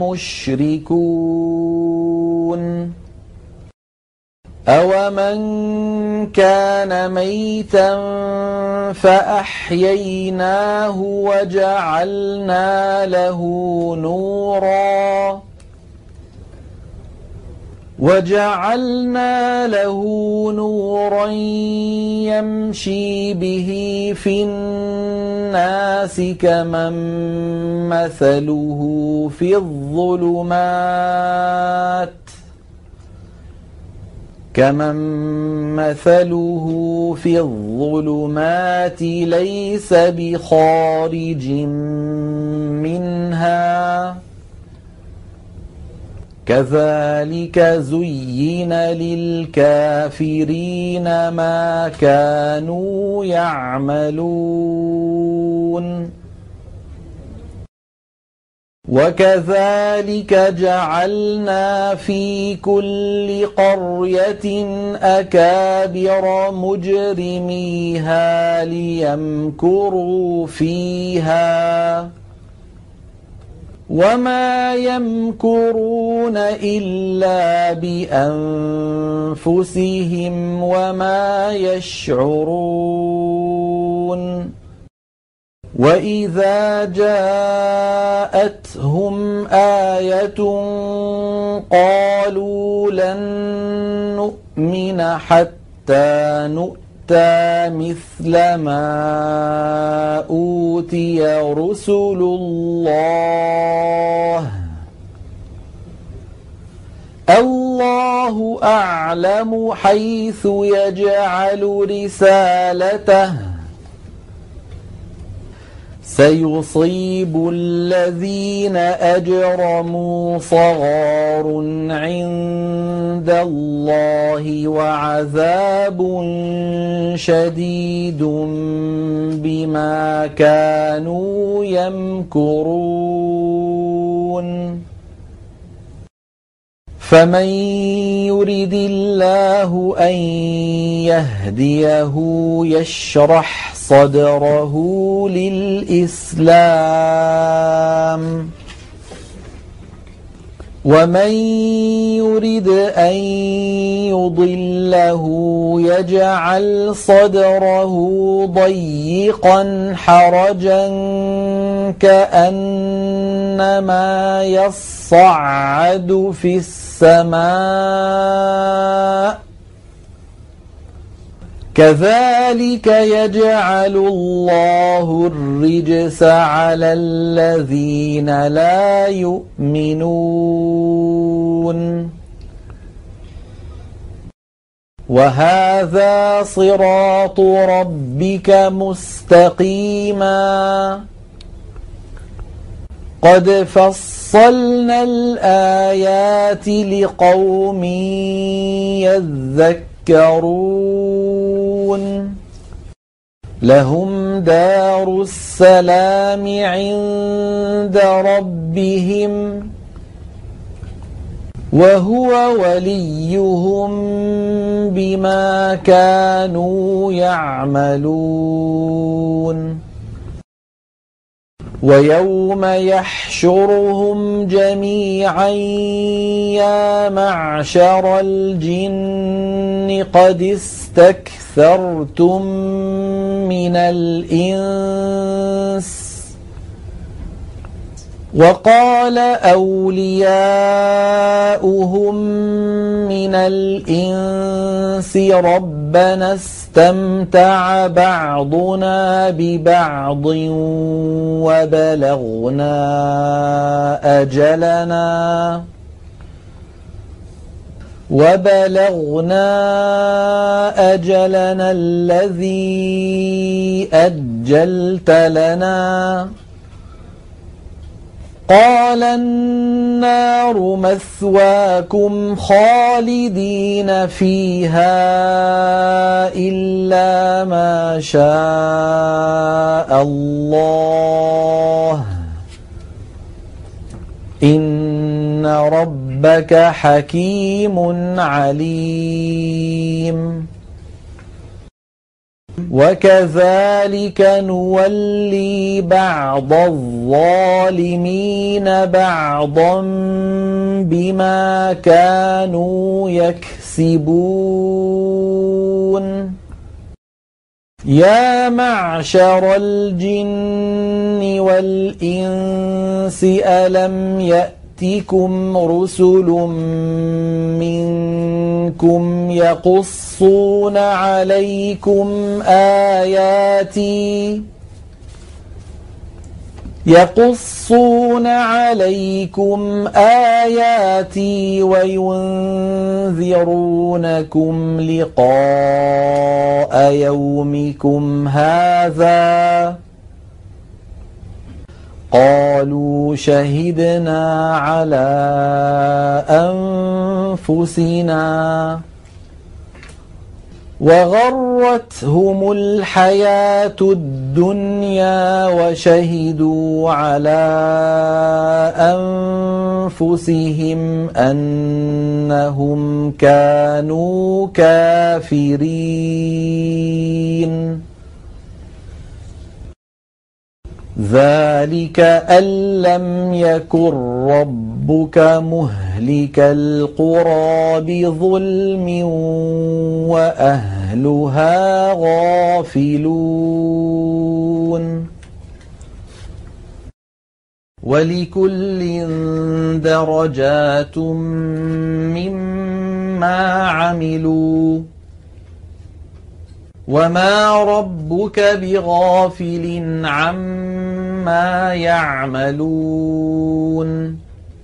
لمشركون أومن كان ميتا فأحييناه وجعلنا له نورا يمشي به في الناس الناس كمن مثله في الظلمات ليس بخارج منها كذلك زين للكافرين ما كانوا يعملون وكذلك جعلنا في كل قرية أكابر مجرميها ليمكروا فيها وما يمكرون إلا بأنفسهم وما يشعرون وإذا جاءتهم آية قالوا لن نؤمن حتى نؤتى مثل ما أوتي رسل الله أعلم حيث يجعل رسالته سيصيب الذين أجرموا صغار عند الله وعذاب شديد بما كانوا يمكرون فمن يرد الله أن يهديه يشرح صدره للإسلام ومن يرد أن يضله يجعل صدره ضيقا حرجا كأنما يصعد في السماء كذلك يجعل الله الرجس على الذين لا يؤمنون وهذا صراط ربك مستقيما قد فصلنا الآيات لقوم يذكرون لهم دار السلام عند ربهم وهو وليهم بما كانوا يعملون ويوم يحشرهم جميعا يا معشر الجن قد استكثرتم من الإنس وقال أولياؤهم من الإنس ربنا استمتع بعضنا ببعض وبلغنا أجلنا الذي أجلت لنا قال النار مثواكم خالدين فيها إلا ما شاء الله إن ربك حكيم عليم وكذلك نولي بعض الظالمين بعضا بما كانوا يكسبون يا معشر الجن والإنس ألم يأتكم رسل منكم يقصون عليكم آياتي يقصون عليكم آياتي وينذرونكم لقاء يومكم هذا قالوا شهدنا على أنفسنا وغرتهم الحياة الدنيا وشهدوا على أنفسهم أنهم كانوا كافرين ذلك أن لم يكن ربك مهلك القرى بظلم وأهلها غافلون ولكل درجات مما عملوا وما ربك بغافل عما يعملون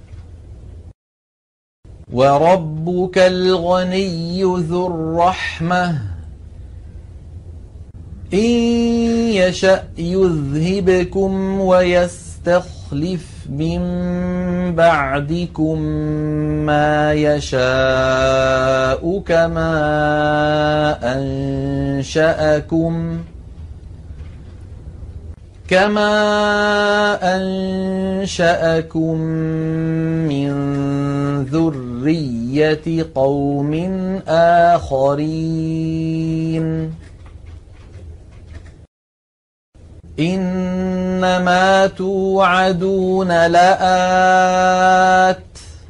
وربك الغني ذو الرحمة إن يشأ يذهبكم ويستخلف من بعدكم ما يشاء كما أنشأكم من ذرية قوم آخرين إنما توعدون لآت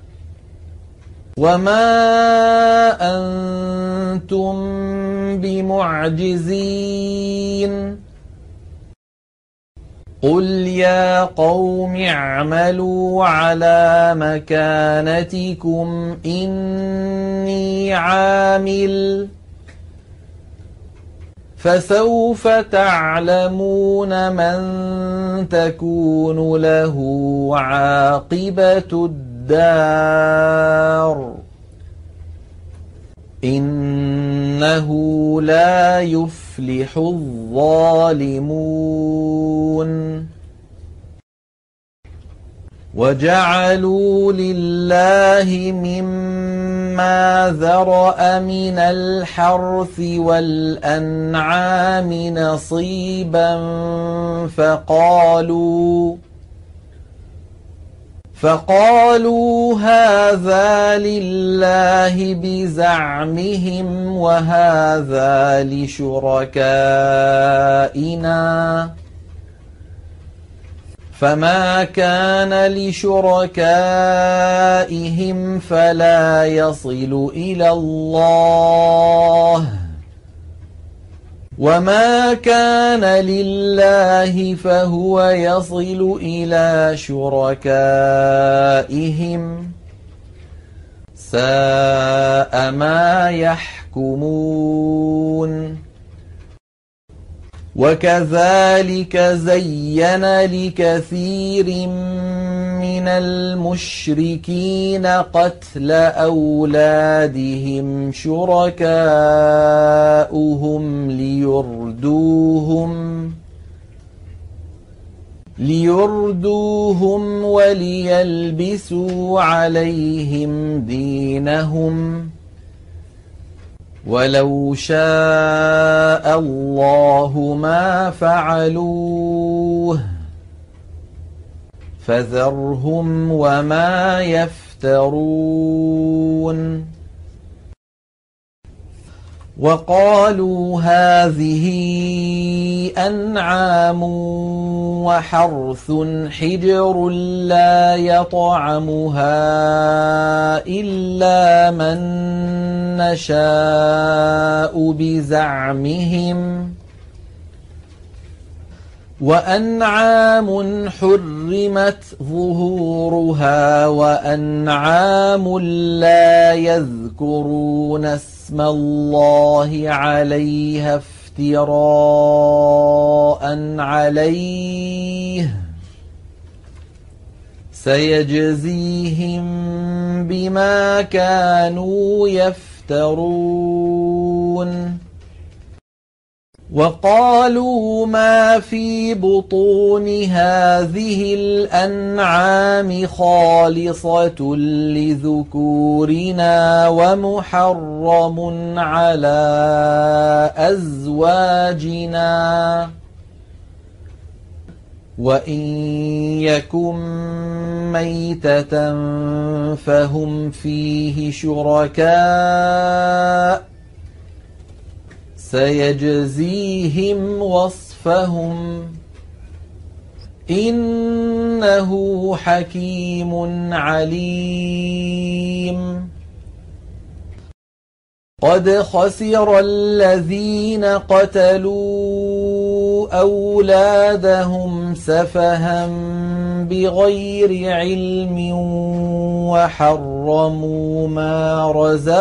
وما أنتم بمعجزين قل يا قوم اعملوا على مكانتكم إني عامل فسوف تعلمون من تكون له عاقبة الدار إنه لا يفلح الظالمون وجعلوا لله مما ذرأ من الحرث والأنعام نصيبا فقالوا هذا لله بزعمهم وهذا لشركائنا فما كان لشركائهم فلا يصل إلى الله وما كان لله فهو يصل إلى شركائهم ساء ما يحكمون وكذلك زين لكثير من المشركين قتل أولادهم شركاؤهم ليردوهم وليلبسوا عليهم دينهم ولو شاء الله ما فعلوه فذرهم وما يفترون وقالوا هذه أنعام وحرث حجر لا يطعمها إلا من نشاء بزعمهم وأنعام حرمت ظهورها وأنعام لا يذكرون اسم الله عليها افتراء عليه سيجزيهم بما كانوا يفترون وقالوا ما في بطون هذه الأنعام خالصة لذكورنا ومحرم على أزواجنا وإن يكن ميتة فهم فيه شركاء سيجزيهم وصفهم إنه حكيم عليم قد خسر الذين قتلوا أولادهم سفها بغير علم وحرموا ما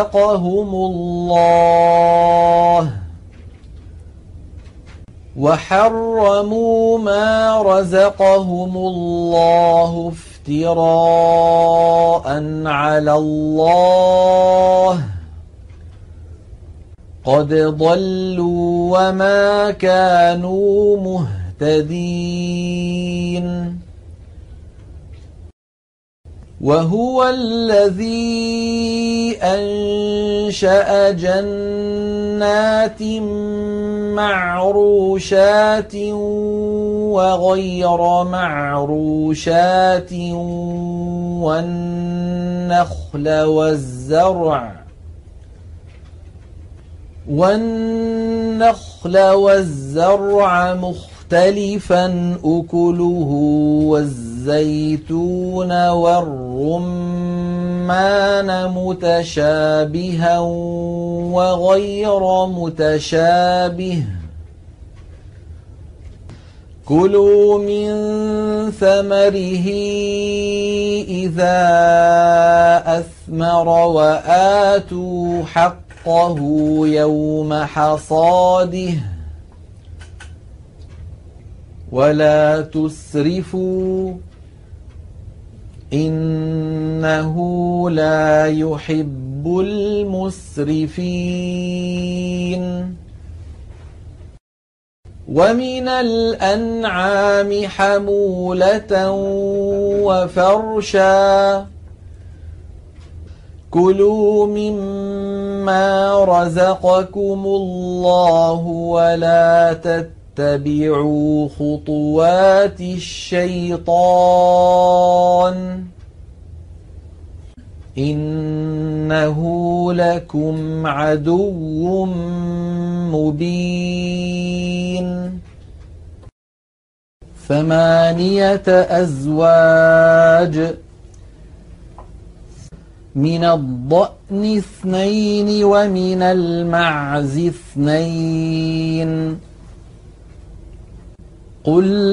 رزقهم الله افتراء على الله قد ضلوا وما كانوا مهتدين وهو الذي أنشأ جنات معروشات وغير معروشات والنخل والزرع مختلفا أكله والزيتون والرمان متشابها وغير متشابه كلوا من ثمره إذا أثمر وآتوا حقه يوم حصاده ولا تسرفوا إنه لا يحب المسرفين ومن الأنعام حمولة وفرشا كلوا مما رزقكم الله ولا تتبعوا خطوات الشيطان إنه لكم عدو مبين 8 أزواج من الضأن 2 ومن المعز 2 قل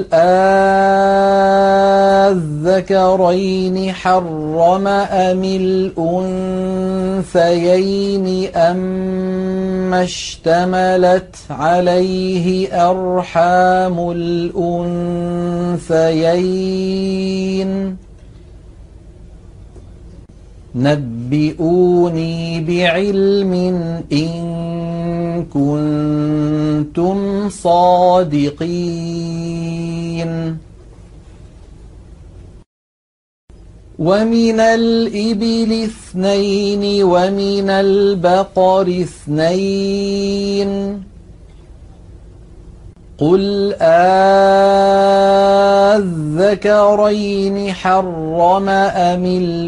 آذكرين حرم أم الأنثيين أما اشتملت عليه أرحام الأنثيين نبئوني بعلم إن كنتم صادقين ومن الإبل 2 ومن البقر 2 قل آذكرين حرم أم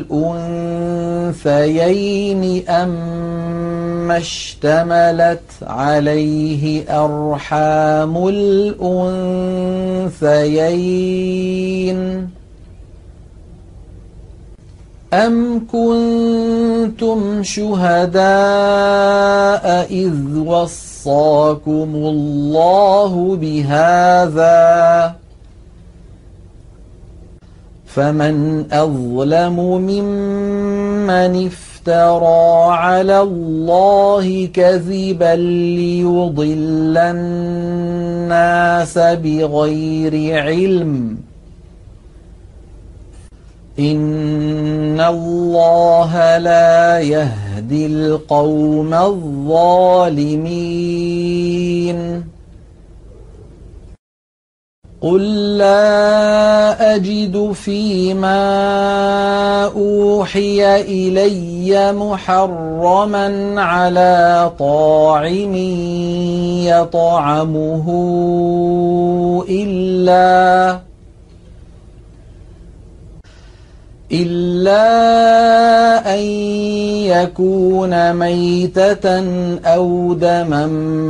الأنثيين أما اشتملت عليه أرحام الأنثيين أم كنتم شهداء إذ وصاكم الله بهذا فمن أظلم ممن افترى على الله كذبا ليضل الناس بغير علم إن الله لا يهدي القوم الظالمين قل لا أجد فيما أوحي إلي محرما على طاعم يطعمه إلا أن يكون ميتة أو دما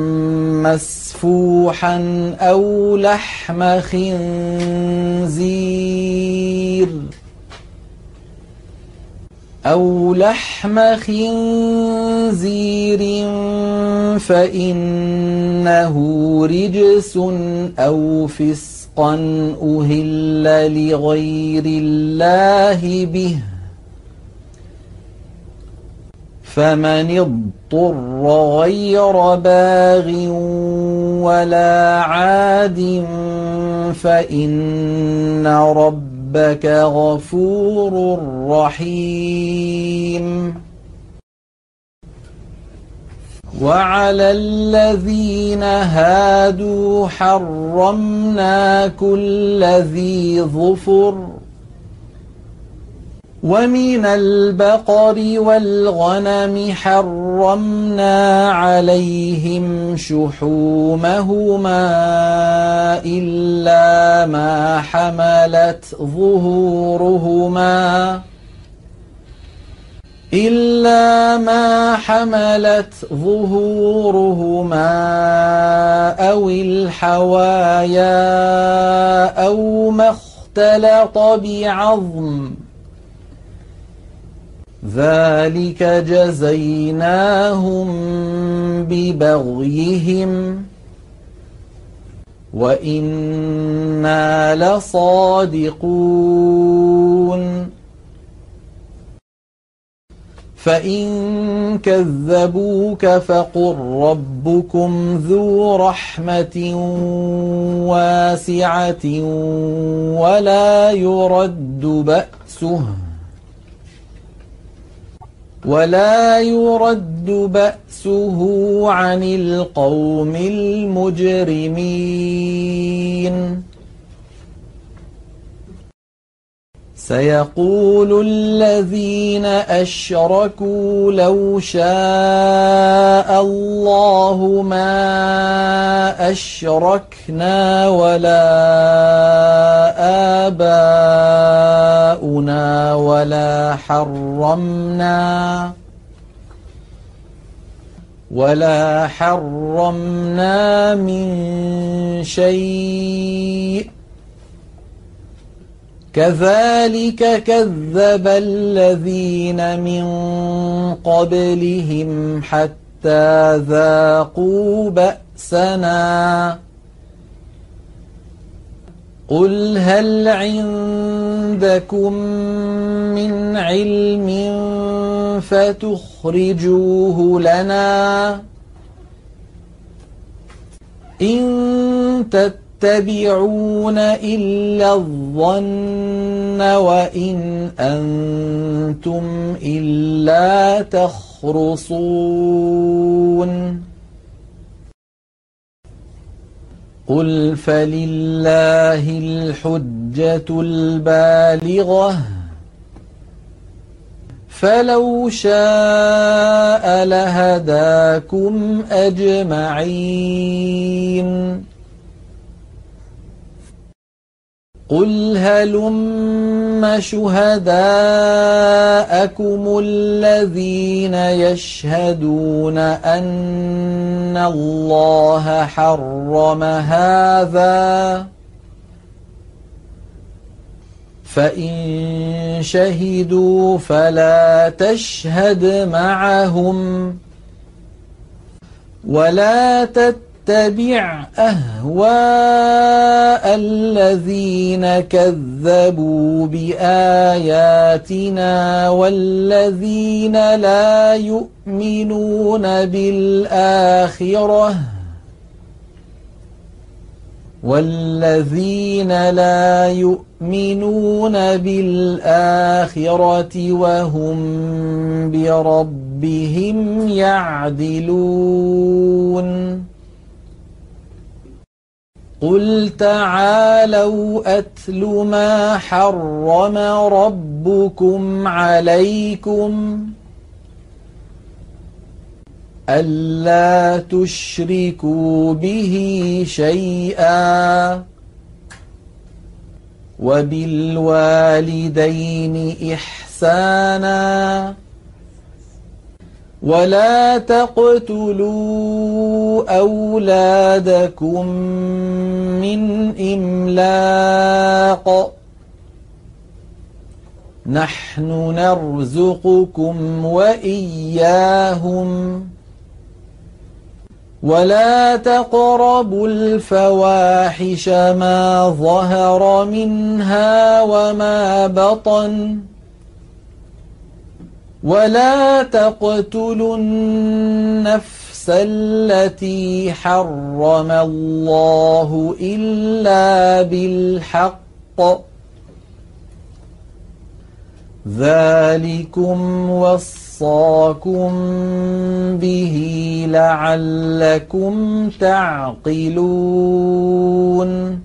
مسفوحا أو لحم خنزير فإنه رجس أو فسقا أهل لغير الله به فمن اضطر غير باغ ولا عاد فإن ربك غفور رحيم وعلى الذين هادوا حرمنا كل ذي ظفر ومن البقر والغنم حرمنا عليهم شحومهما إلا ما حملت ظهورهما أو الحوايا أو ما اختلط بعظم ذلك جزيناهم ببغيهم وإنا لصادقون فإن كذبوك فقل ربكم ذو رحمة واسعة ولا يرد بأسه عن القوم المجرمين سيقول الذين أشركوا لو شاء الله ما أشركنا ولا آباؤنا ولا حرمنا من شيء كذلك كذب الذين من قبلهم حتى ذاقوا بأسنا قل هل عندكم من علم فتخرجوه لنا إن تتبعون إلا الظن وإن أنتم إلا تخرصون قل فلله الحجة البالغة فلو شاء لهداكم أجمعين قل هلم شهداءكم الذين يشهدون أن الله حرم هذا فإن شهدوا فلا تشهد معهم ولا تتبع أهواء الذين كذبوا بآياتنا والذين لا يؤمنون بالآخرة والذين لا يؤمنون بالآخرة وهم بربهم يعدلون قل تعالوا أتل ما حرم ربكم عليكم ألا تشركوا به شيئا وبالوالدين إحسانا ولا تقتلوا أولادكم من إملاق نحن نرزقكم وإياهم ولا تقربوا الفواحش ما ظهر منها وما بطن ولا تقتلوا النفس التي حرم الله إلا بالحق ذلكم وصاكم به لعلكم تعقلون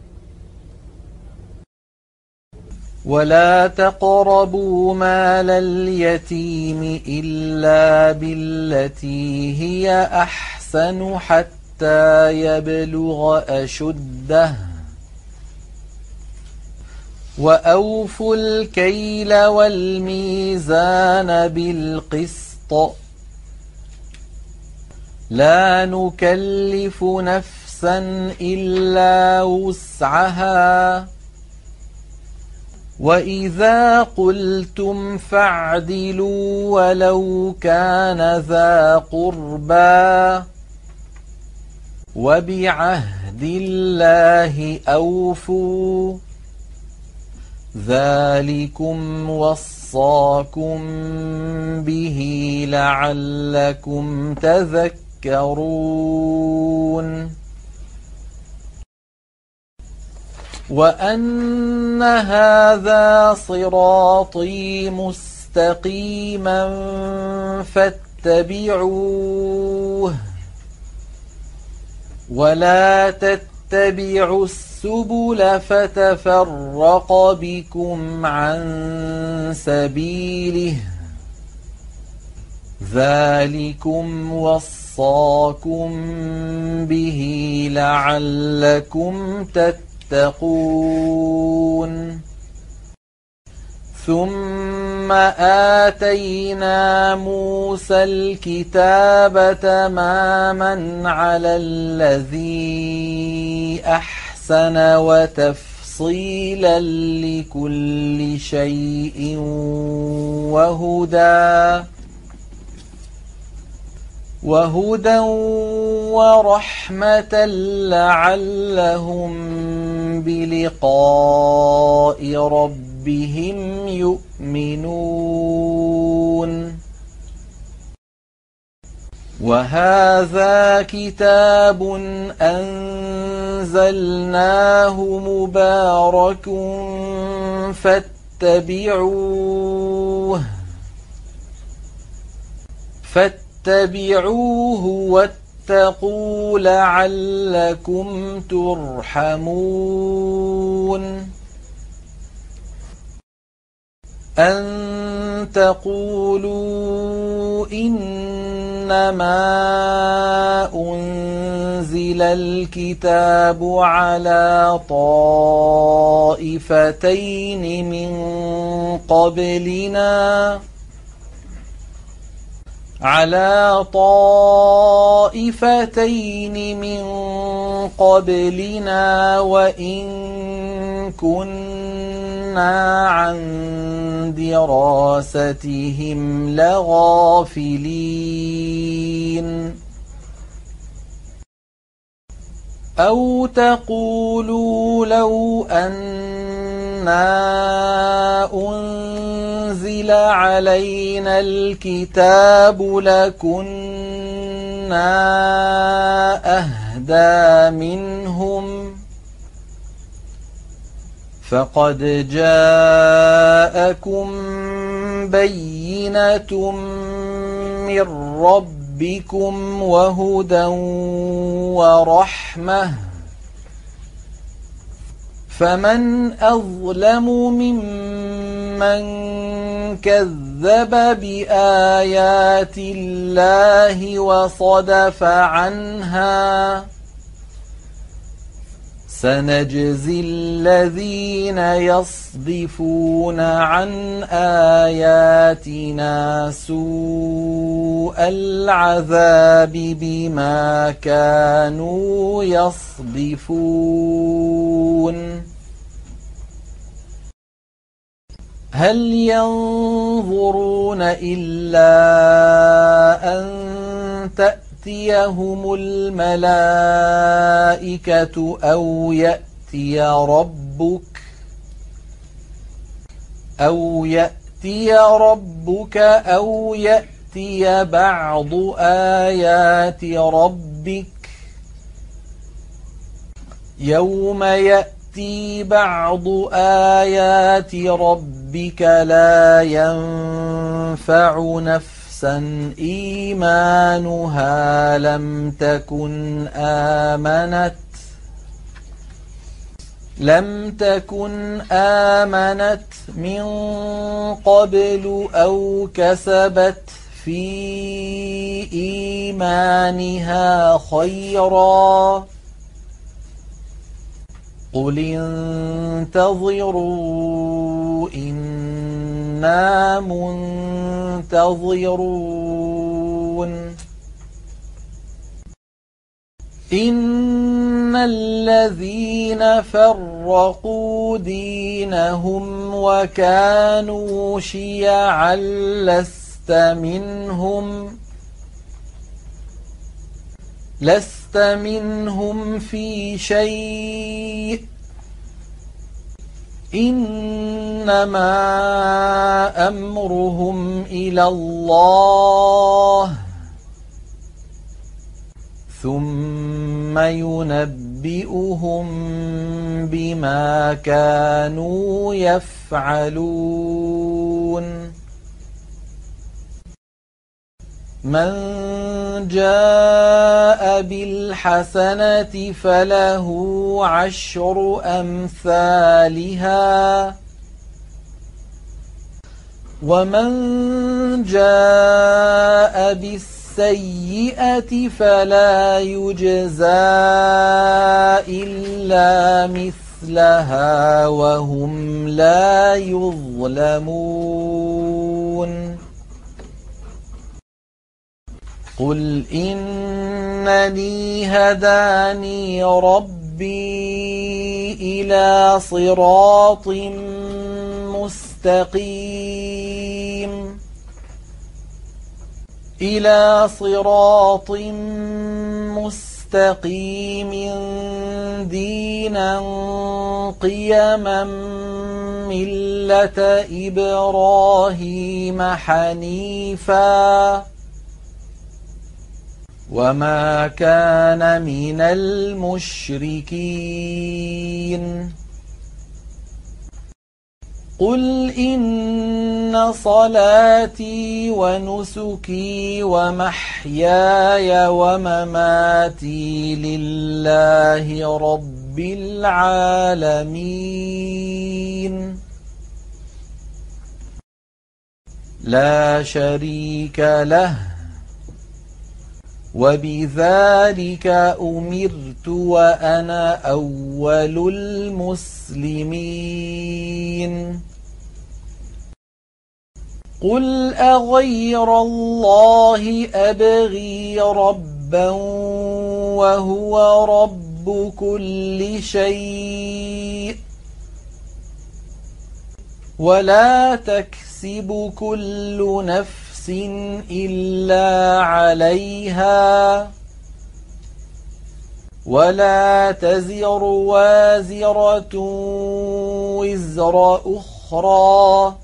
ولا تقربوا مال اليتيم إلا بالتي هي أحسن حتى يبلغ أشده وأوفوا الكيل والميزان بالقسط لا نكلف نفسا إلا وسعها وإذا قلتم فاعدلوا ولو كان ذا قربى وبعهد الله أوفوا ذلكم وصاكم به لعلكم تذكرون وأن هذا صراطي مستقيما فاتبعوه ولا تتبعوا السبل فتفرق بكم عن سبيله ذلكم وصاكم به لعلكم تتقون ثم آتينا موسى الكتاب تماما على الذي أحسن وتفصيلا لكل شيء وهدى ورحمة لعلهم بلقاء ربهم يؤمنون وهذا كتاب أنزلناه مبارك فاتبعوه واتقوا لعلكم ترحمون أن تقولوا إنما أنزل الكتاب على طائفتين من قبلنا وإن كنا عن دراستهم لغافلين أو تقولوا لو أنا أنزل علينا الكتاب لكنا أهدى منهم فقد جاءكم بينة من ربكم وهدى ورحمة فمن أظلم ممن كذب بآيات الله وصدف عنها سنجزي الذين يصدفون عن آياتنا سوء العذاب بما كانوا يصدفون هل ينظرون إلا أن تأتيهم الملائكة أو يأتي ربك أو يأتي بعض آيات ربك يوم يأتي بعض آيات ربك لا ينفع نفسا إيمانها لم تكن آمنت من قبل أو كسبت في إيمانها خيرا قل انتظروا إنا منتظرون إن الذين فرقوا دينهم وكانوا شيعا لست منهم في شيء إنما أمرهم إلى الله ثم ينبئهم بما كانوا يفعلون من جاء بالحسنة فله عشر أمثالها ومن جاء بالسيئة فلا يجزى إلا مثلها وهم لا يظلمون قل إنني هداني ربي إلى صراط مستقيم دينا قيما ملة إبراهيم حنيفا وما كان من المشركين قل إن صلاتي ونسكي ومحياي ومماتي لله رب العالمين لا شريك له وبذلك أمرت وأنا أول المسلمين قل أغير الله أبغي ربا وهو رب كل شيء ولا تكسب كل نفس إلا عليها ولا تزر وازرة وزر أخرى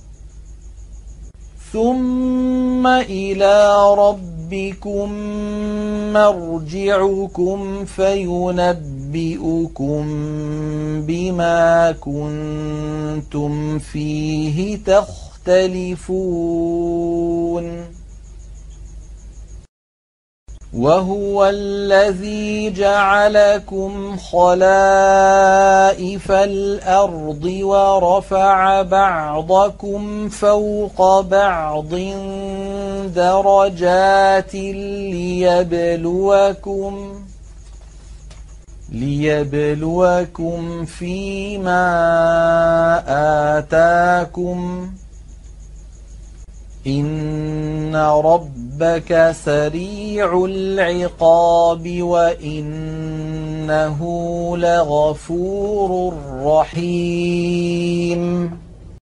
ثم إلى ربكم مرجعكم فينبئكم وينبئكم بما كنتم فيه تختلفون وهو الذي جعلكم خلائف الأرض ورفع بعضكم فوق بعض درجات ليبلوكم فيما آتاكم إن ربك سريع العقاب وإنه لغفور رحيم